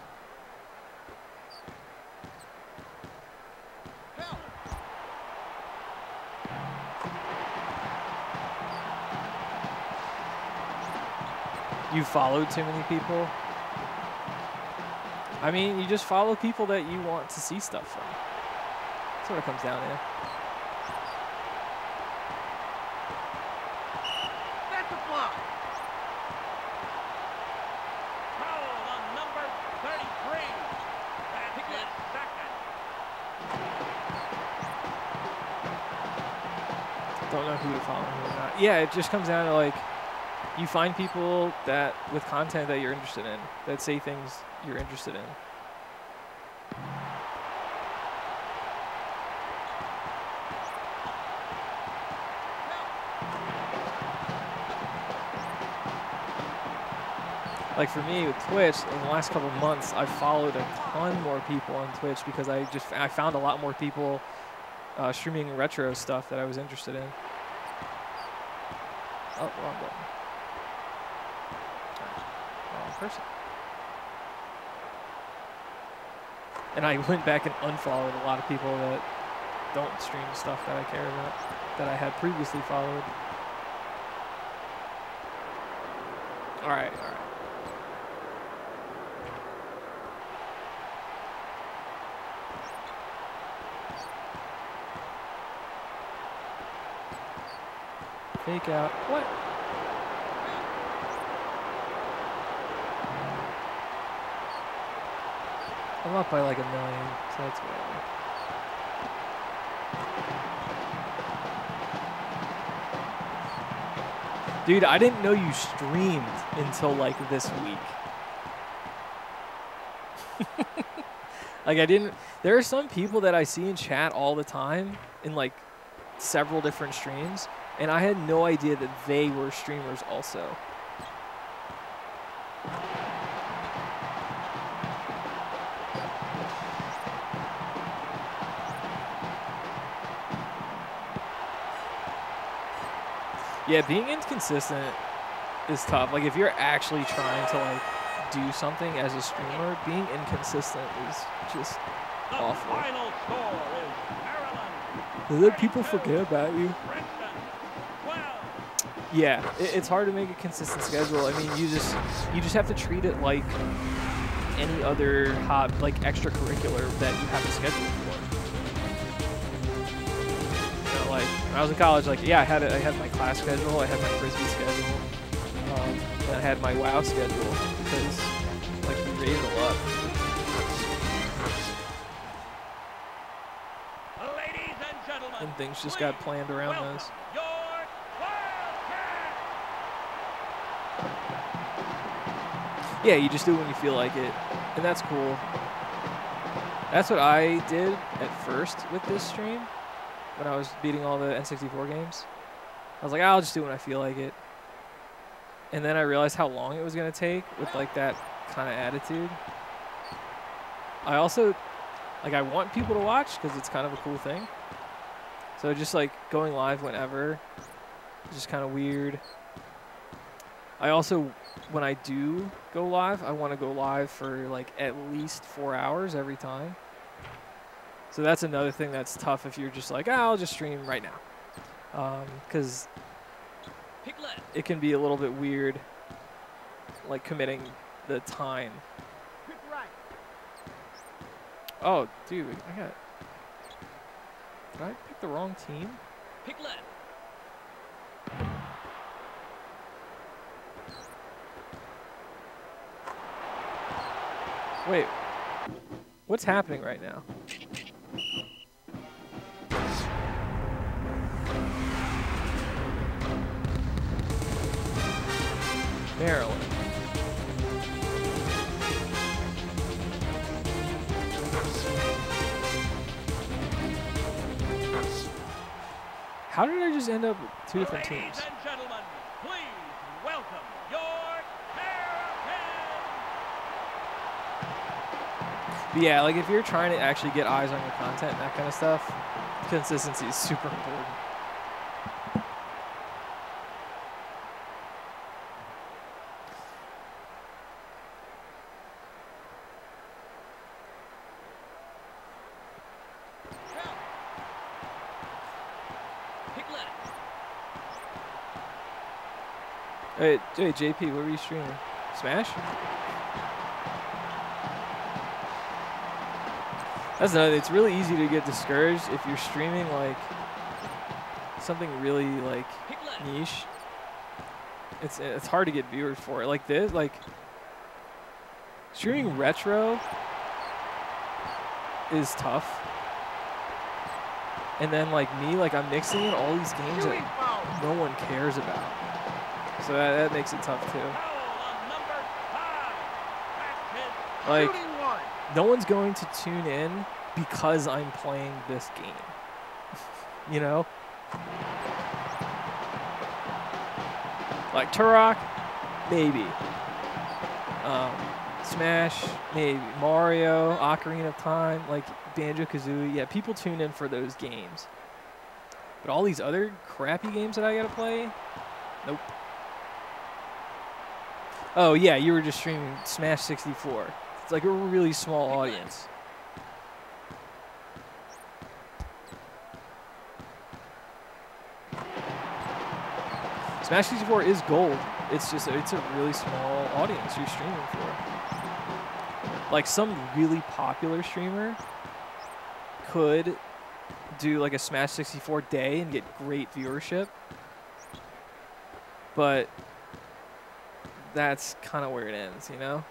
You followed too many people? I mean, you just follow people that you want to see stuff from. That's what it comes down to. That's a block. Foul on number 33. That's his second. Don't know who to follow and who not. Yeah, it just comes down to like, you find people that with content that you're interested in, that say things you're interested in. Like for me with Twitch, in the last couple of months, I've followed a ton more people on Twitch because I found a lot more people streaming retro stuff that I was interested in. Oh, wrong button. Wrong person. And I went back and unfollowed a lot of people that don't stream stuff that I care about, that I had previously followed. All right, all right. Fake out. What? I'm up by like 1 million, so that's whatever. Dude, I didn't know you streamed until like this week. Like I didn't. There are some people that I see in chat all the time in like several different streams, and I had no idea that they were streamers also. Yeah, being inconsistent is tough. Like if you're actually trying to like do something as a streamer, being inconsistent is just awful. The final score is Maryland. And then people forget about you. Princeton, 12. Yeah, it's hard to make a consistent schedule. I mean, you just have to treat it like any other like extracurricular that you have a schedule for. You know, like when I was in college, like yeah, I had my class schedule, I had my frisbee schedule, and I had my WoW schedule because like we raided a lot. Ladies and gentlemen, And things just got planned around welcome those. your Wildcats. Yeah, you just do it when you feel like it, and that's cool. That's what I did at first with this stream when I was beating all the N64 games. I was like, I'll just do it when I feel like it. And then I realized how long it was going to take with like that kind of attitude. I also, like I want people to watch because it's kind of a cool thing. So just like going live whenever is just kind of weird. I also, when I do go live, I want to go live for like at least 4 hours every time. So that's another thing that's tough if you're just like, I'll just stream right now. Because it can be a little bit weird, like committing the time. Oh, dude, did I pick the wrong team? Pick left. Wait, what's happening right now? Maryland. How did I just end up with two different teams? Ladies and gentlemen, please welcome your Terrapins. But yeah, like if you're trying to actually get eyes on your content and that kind of stuff, consistency is super important. Hey, JP, what were you streaming? Smash? That's another thing. It's really easy to get discouraged if you're streaming like something really like niche. It's hard to get viewers for it. Like this, like streaming retro is tough. And then like me, like I'm mixing in all these games that no one cares about. So that makes it tough too. Like, no one's going to tune in because I'm playing this game. You know? Like Turok, maybe. Smash, maybe. Mario, Ocarina of Time, like Banjo-Kazooie. Yeah, people tune in for those games. But all these other crappy games that I gotta play, nope. Oh, yeah, you were just streaming Smash 64. It's like a really small audience. Smash 64 is gold. It's just, it's a really small audience you're streaming for. Like some really popular streamer could do like a Smash 64 day and get great viewership. But that's kind of where it ends, you know?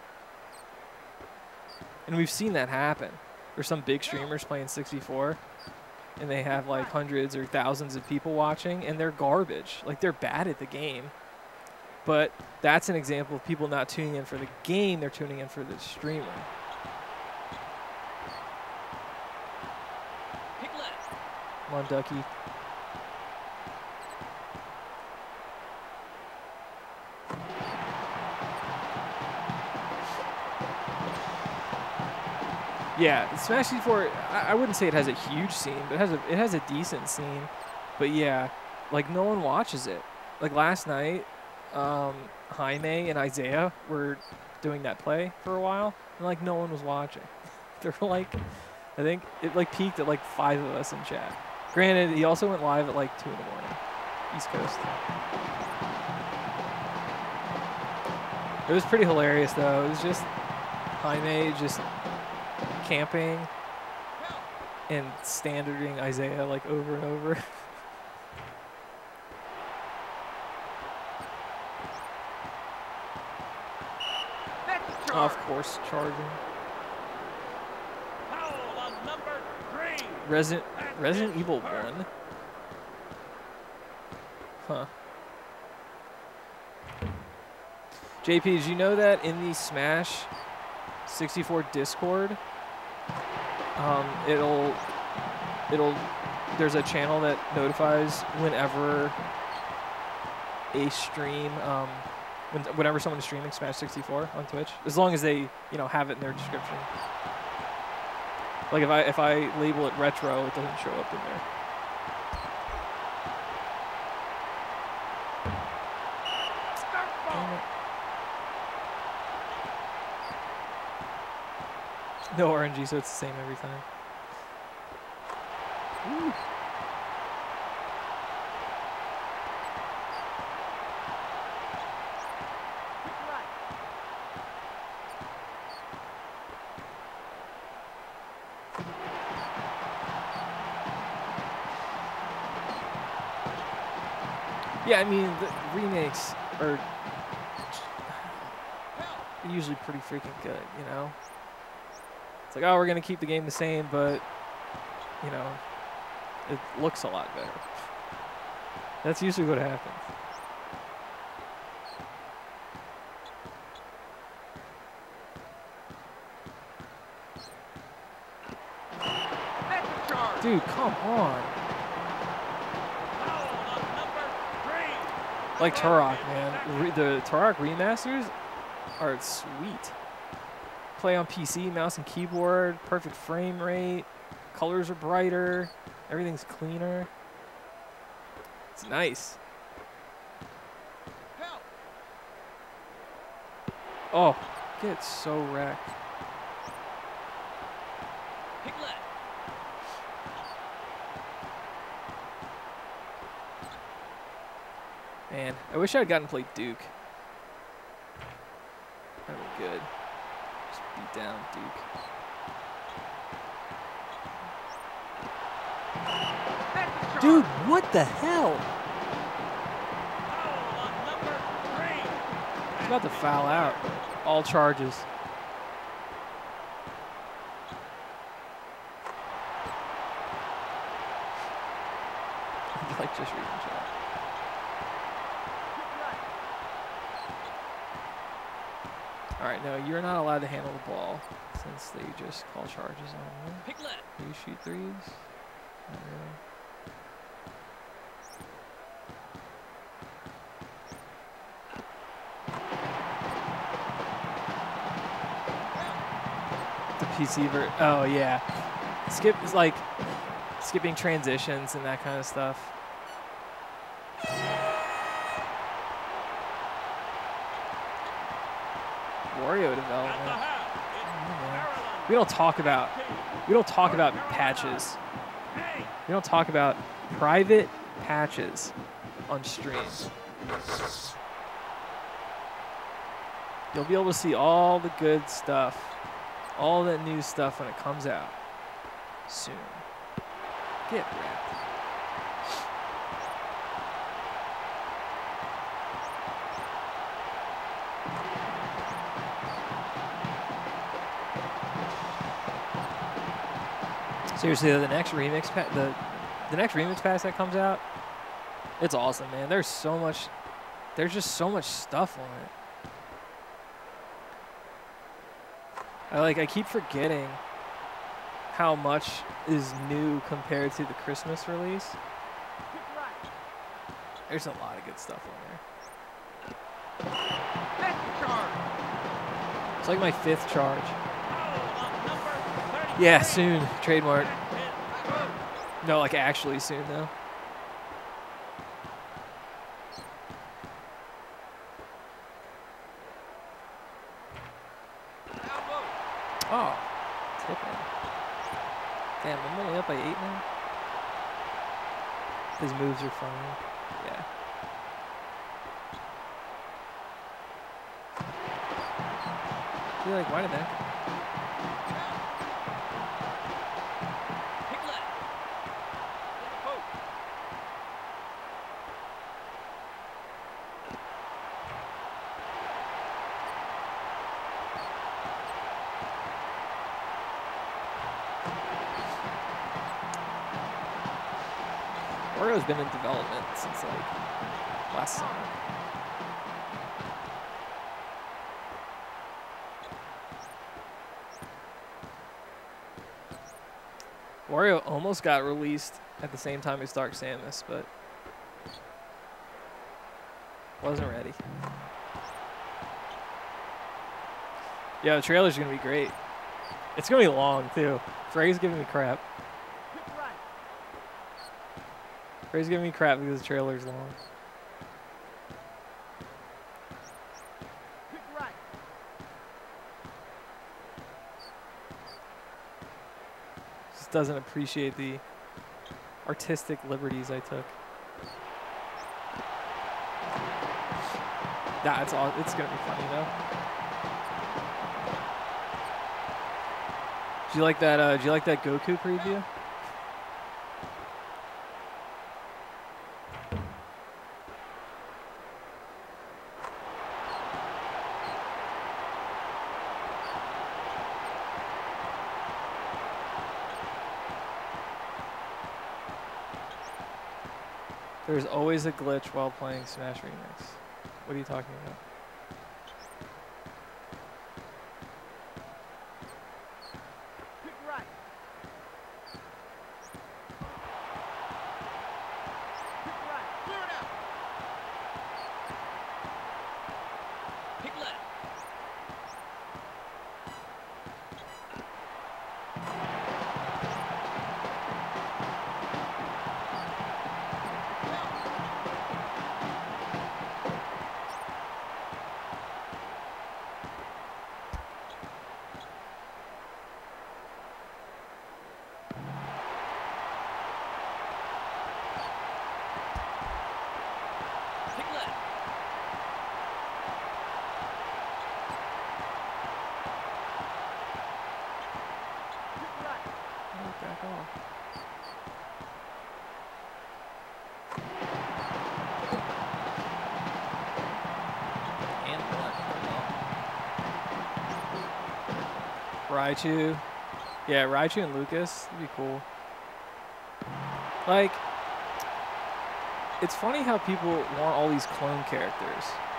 And we've seen that happen. There's some big streamers playing 64, and they have like hundreds or thousands of people watching, and they're garbage. Like, they're bad at the game. But that's an example of people not tuning in for the game, they're tuning in for the streamer. Come on, Ducky. Yeah, Smash 64, I wouldn't say it has a huge scene, but it has a decent scene. But yeah, like no one watches it. Like last night, Jaime and Isaiah were doing that play for a while, and like no one was watching. They're like, I think it like peaked at like 5 of us in chat. Granted, he also went live at like 2 in the morning, East Coast. It was pretty hilarious though. It was just Jaime just camping and standarding Isaiah like over and over. Of course, charging. Foul on number 3. Resident Evil 1. Huh. JP, did you know that in the Smash 64 Discord, there's a channel that notifies whenever a stream, whenever someone is streaming Smash 64 on Twitch, as long as they, have it in their description. Like if I label it retro, it doesn't show up in there. No RNG, so it's the same every time. Ooh. Yeah, I mean, the remakes are usually pretty freaking good, It's like, oh, we're going to keep the game the same, but, it looks a lot better. That's usually what happens. Dude, come on. Like Turok, man. The Turok remasters are sweet. Play on PC, mouse and keyboard, perfect frame rate, colors are brighter, everything's cleaner. It's nice. Oh, get so wrecked. Piglet. Man, I wish I had gotten to play Duke. That would be good. Just beat down Duke. Dude, what the hell? Foul on number 3. He's about to foul out. All charges. Like just reading chat. All right, no, you're not allowed to handle the ball since they just call charges on you. Piglet. Do you shoot threes? Not really. The PC oh yeah. Skip is like skipping transitions and that kind of stuff. Wario At the development. half, it's Maryland. We don't talk about patches. Hey, We don't talk about private patches on stream. You'll be able to see all the good stuff, all that new stuff when it comes out soon. Get wrecked. Seriously, the next remix the next remix pass that comes out, it's awesome, man. There's just so much stuff on it. I keep forgetting how much is new compared to the Christmas release. There's a lot of good stuff on there. It's like my 5th charge. foul on number 30. Yeah, soon. Trademark. No, like actually soon though. Oh, tipping. Damn, I'm only up by 8 now. His moves are fine. Yeah. You're like, why did that? Piglet. In the post. Wario's been in development since like last summer. Wario almost got released at the same time as Dark Samus, but wasn't ready. Yeah, the trailer's gonna be great. It's gonna be long too. Frey's giving me crap. Frey's giving me crap because the trailer's long. Just doesn't appreciate the artistic liberties I took. Nah, it's gonna be funny though. Do you like that? Do you like that Goku preview? There's always a glitch while playing Smash Remix. What are you talking about? Raichu. Yeah, Raichu and Lucas. That'd be cool. Like, it's funny how people want all these clone characters.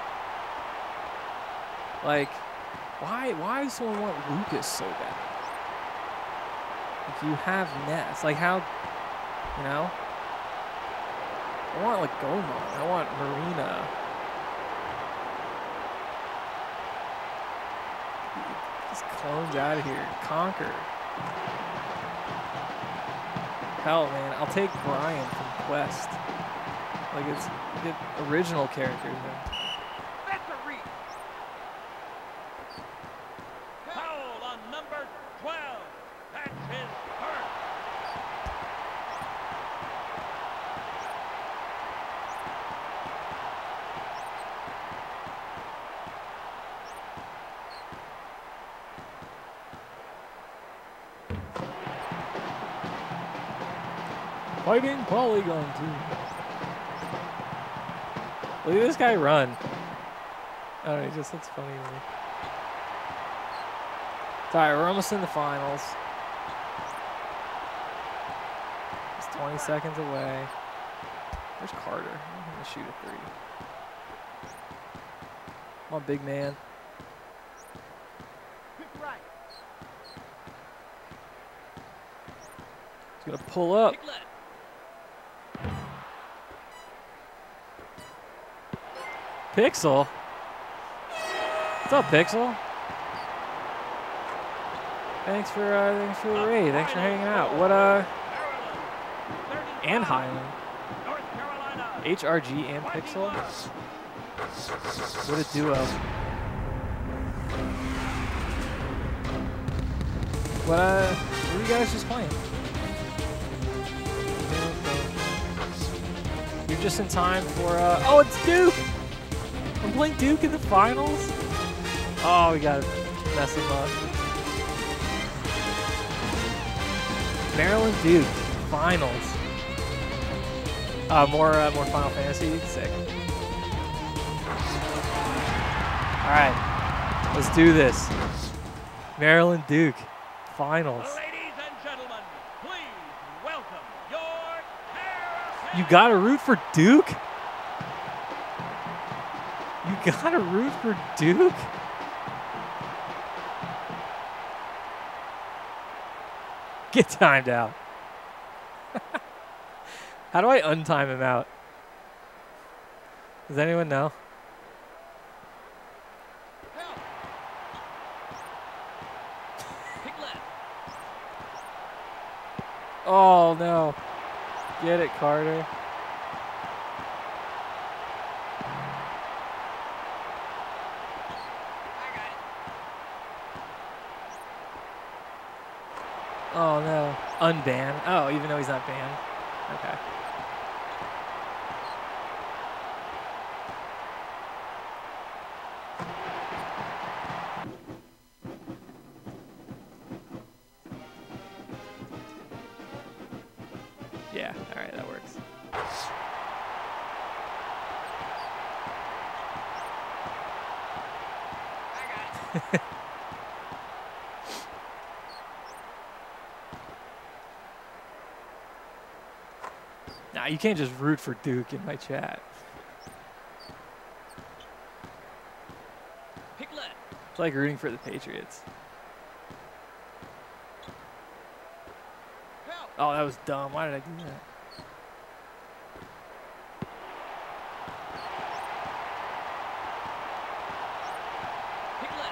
Like, why does someone want Lucas so bad? Like, you have Ness. Like, how, you know? I want, like, Gomon. I want Marina. These clones out of here. Conquer. Hell, man. I'll take Brian from Quest. Like, it's the original characters. Man. That's a reach. Foul on number 12. That's his first. Fighting Polygon 2. Look at this guy run. I don't know, he just looks funny to me. It's alright, we're almost in the finals. It's 20 seconds away. Where's Carter? I'm going to shoot a 3. Come on, big man. Pick right. He's going to pull up. Pick left. Pixel? What's up, Pixel? Thanks for the raid. Thanks for hanging out. What and Highland. North Carolina. HRG and Pixel. What a duo. What are you guys just playing? You're just in time for oh, it's Duke! I'm playing Duke in the finals? Oh, we gotta mess him up. Maryland Duke, finals. More Final Fantasy, sick. All right, let's do this. Maryland Duke, finals. Ladies and gentlemen, please welcome your pair. You gotta root for Duke? You gotta root for Duke? Get timed out. How do I untime him out? Does anyone know? Help. Pick left. Oh no. Get it, Carter. Oh no. Unban. Oh, even though he's not banned. Okay. Yeah, alright, that works. I got it. Nah, you can't just root for Duke in my chat. Pick left. It's like rooting for the Patriots. Help. Oh, that was dumb. Why did I do that? Pick left.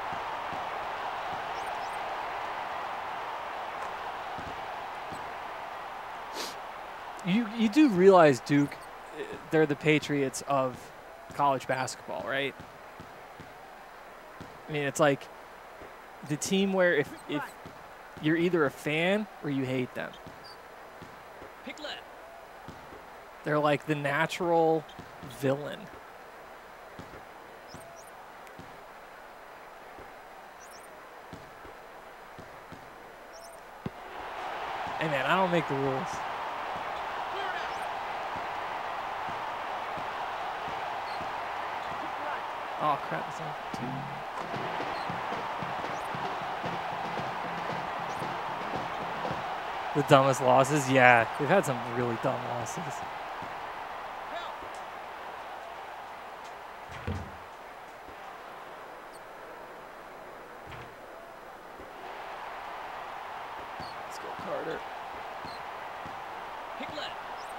You do realize Duke, they're the Patriots of college basketball, right? I mean, it's like the team where if you're either a fan or you hate them. Pick left. They're like the natural villain. Hey man, I don't make the rules. Clear it out. Pick right. Oh crap, that's on 2. The dumbest losses? Yeah, they've had some really dumb losses. Let's go, Carter. Piglet.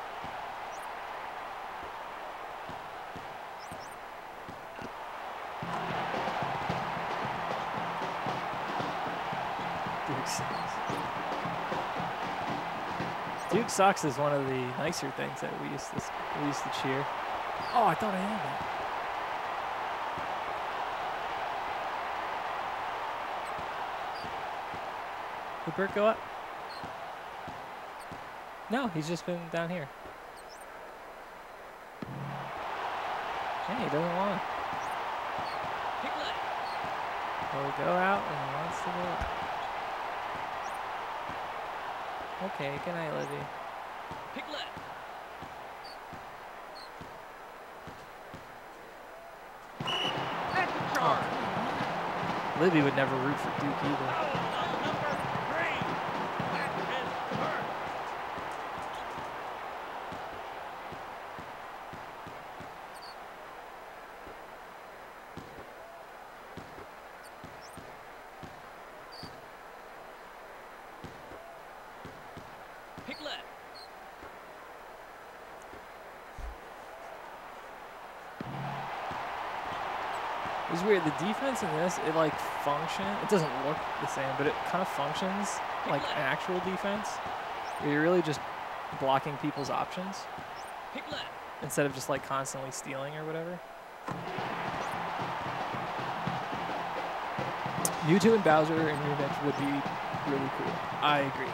Duke sucks. Duke sucks is one of the nicer things that we used to cheer. Oh, I thought I had that. Did Bert go up? No, he's just been down here. Hey, he doesn't want to. Piglet. He'll go out and he wants to go out. Okay, good night, Libby. Piglet. That's a charge. Libby would never root for Duke either. Foul on number 3. That's his first. Piglet. It's weird. The defense in this, it like it doesn't look the same, but it kind of functions like an actual defense, where you're really just blocking people's options Piglet. instead of just like constantly stealing or whatever. Mewtwo and Bowser in Remix would be really cool. I agree.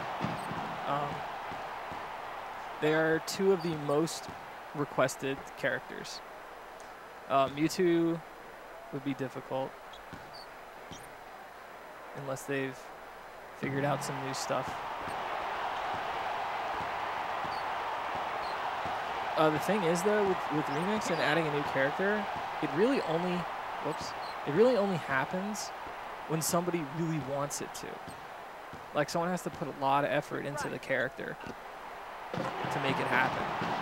They are two of the most requested characters. Mewtwo would be difficult unless they've figured out some new stuff. The thing is though, with Remix and adding a new character, it really only happens when somebody really wants it to. Like someone has to put a lot of effort into the character to make it happen.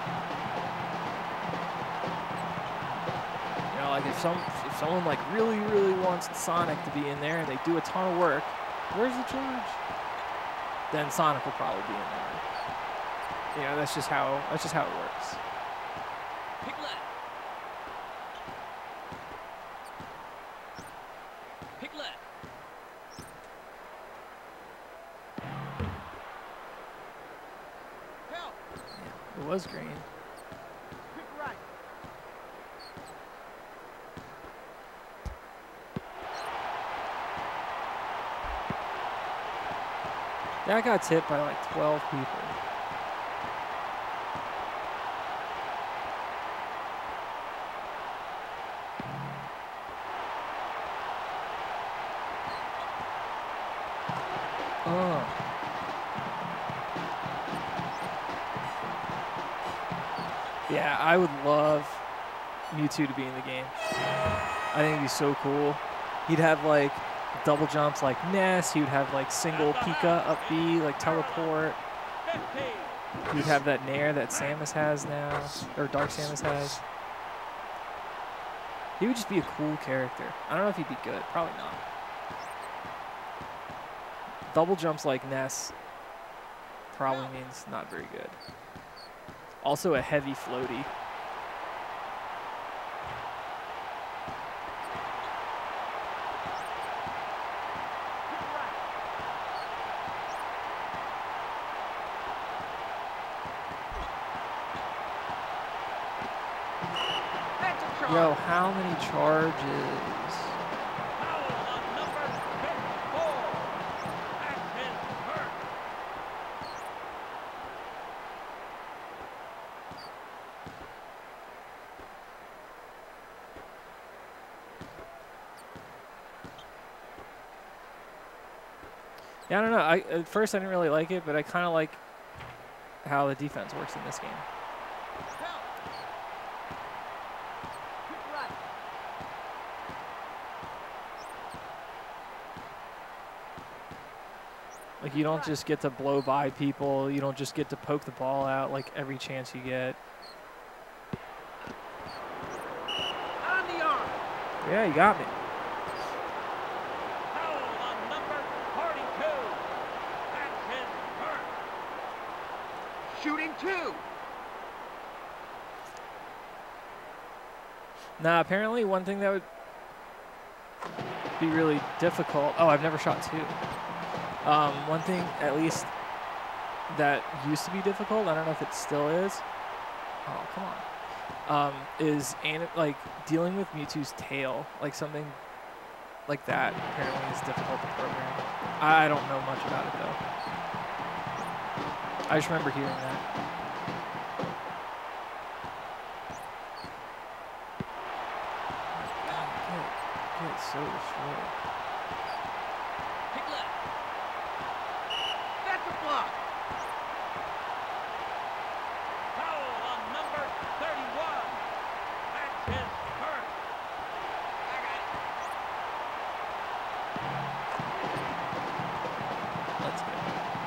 You know, like if someone like really wants Sonic to be in there and they do a ton of work, where's the charge? Then Sonic will probably be in there. You know, that's just how it works. Piglet. Piglet. Help. Yeah, it was green. Quick right. That got tipped by like 12 people. Oh. Yeah, I would love Mewtwo to be in the game. I think it'd be so cool. He'd have like double jumps like Ness. He would have like single Pika up B, like teleport. 15. He'd have that Nair that Samus has now, or Dark Samus has. He would just be a cool character. I don't know if he'd be good. Probably not. Double jumps like Ness probably means not very good. Also a heavy floaty. That's a charge. Yo, how many charges? Foul on number 54. That's his first. Yeah, I don't know. At first I didn't really like it, but I kind of like how the defense works in this game. Help. Quick right. Like, you don't just get to blow by people. You don't just get to poke the ball out like every chance you get. On the arm. Yeah, you got me. Foul on number 42. That's his first. Shooting 2. Now, apparently one thing that would be really difficult. Oh, I've never shot 2. One thing, at least, that used to be difficult, I don't know if it still is. Oh, come on. Is like dealing with Mewtwo's tail, like something like that apparently is difficult to program. I don't know much about it though. I just remember hearing that. Get so destroyed. Pick left. That's a block. Foul on number 31. That's his first. I got it. Let's go.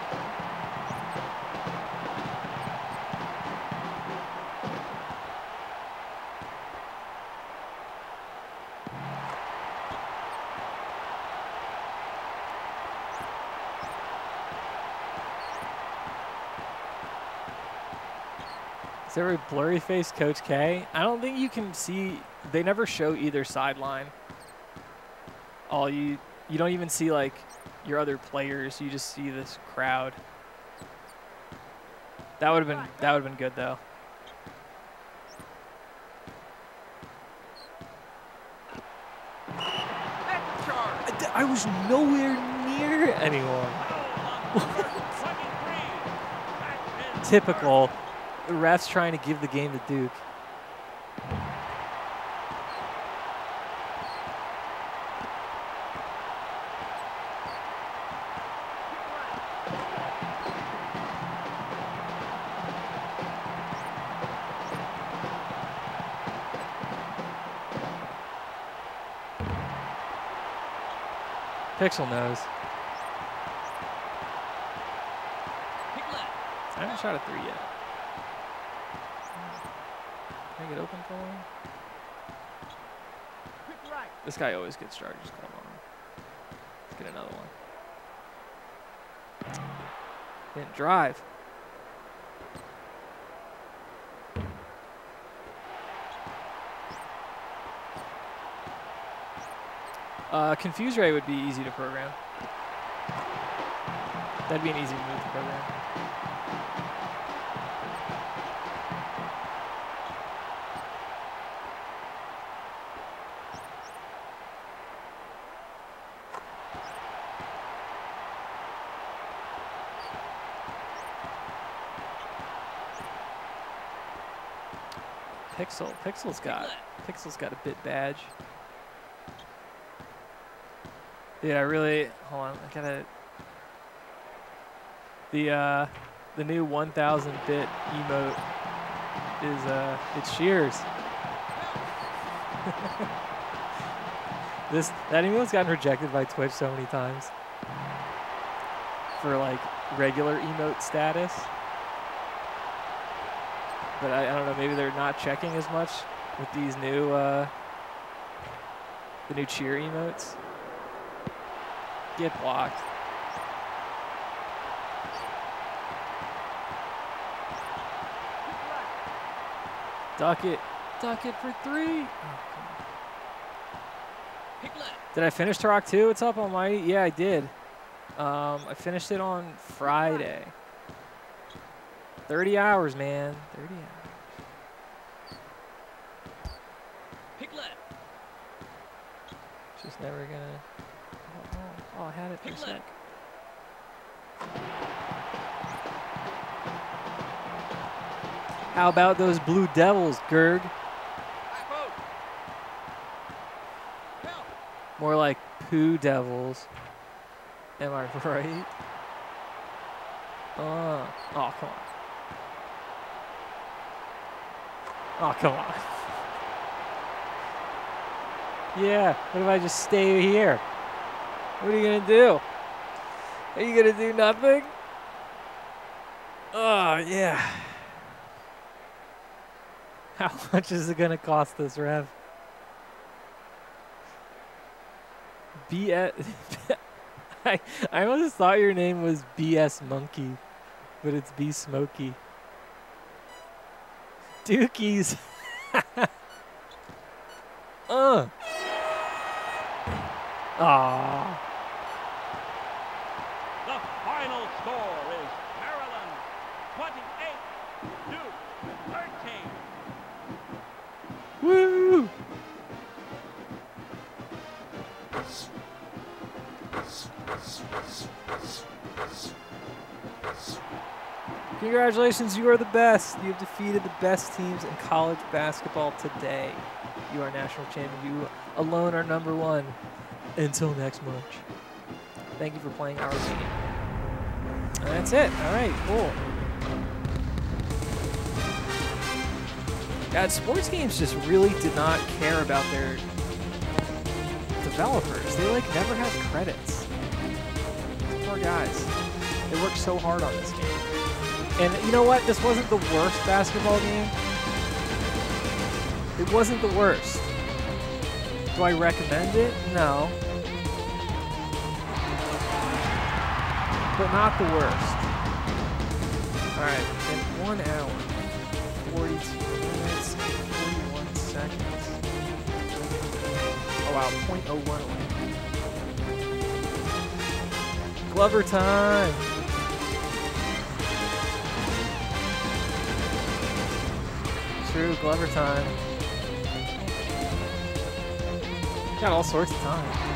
Is there a blurry face Coach K? I don't think you can see. They never show either sideline. All you don't even see like your other players. You just see this crowd. That would have been good though. That's a charge. I was nowhere near anyone. Foul on number 23. That's his Typical. The ref's trying to give the game to Duke. Pixel knows. Pick left. I haven't shot a 3 yet. Can I get open for one? Pick right. This guy always gets charges. Come on. Let's get another one. Didn't drive. Confuse Ray would be easy to program. That'd be an easy move to program. Pixel's got a bit badge. Dude, I really hold on. I gotta the new 1,000-bit emote is it's Shears. That emote's gotten rejected by Twitch so many times for like regular emote status. But I don't know, maybe they're not checking as much with these new the new cheer emotes. Get blocked. Duck it for 3. Oh, did I finish Turok 2? What's up, Almighty? Yeah, I did. I finished it on Friday. 30 hours, man. 30 hours. Pick left. Just never gonna. Oh, I had it for a sec. How about those Blue Devils, Gerg? More like Poo Devils. Am I right? Oh, come on. Oh, come on. Yeah, what if I just stay here? What are you going to do? Are you going to do nothing? Oh, yeah. How much is it going to cost us, Rev? I almost thought your name was BS Monkey, but it's B Smokey. Dookies. Aww. The final score is Maryland 28, Duke 13. Woo! Congratulations, you are the best. You have defeated the best teams in college basketball today. You are national champion. You alone are #1 until next March. Thank you for playing our game. And that's it. All right, cool. God, sports games just really did not care about their developers. They like never had credits. These poor guys. They worked so hard on this game. And you know what? This wasn't the worst basketball game. It wasn't the worst. Do I recommend it? No. But not the worst. Alright, in 1 hour, 42 minutes, 41 seconds. Oh wow, 0.01 away. Glover time! True, Glover time. Got all sorts of time.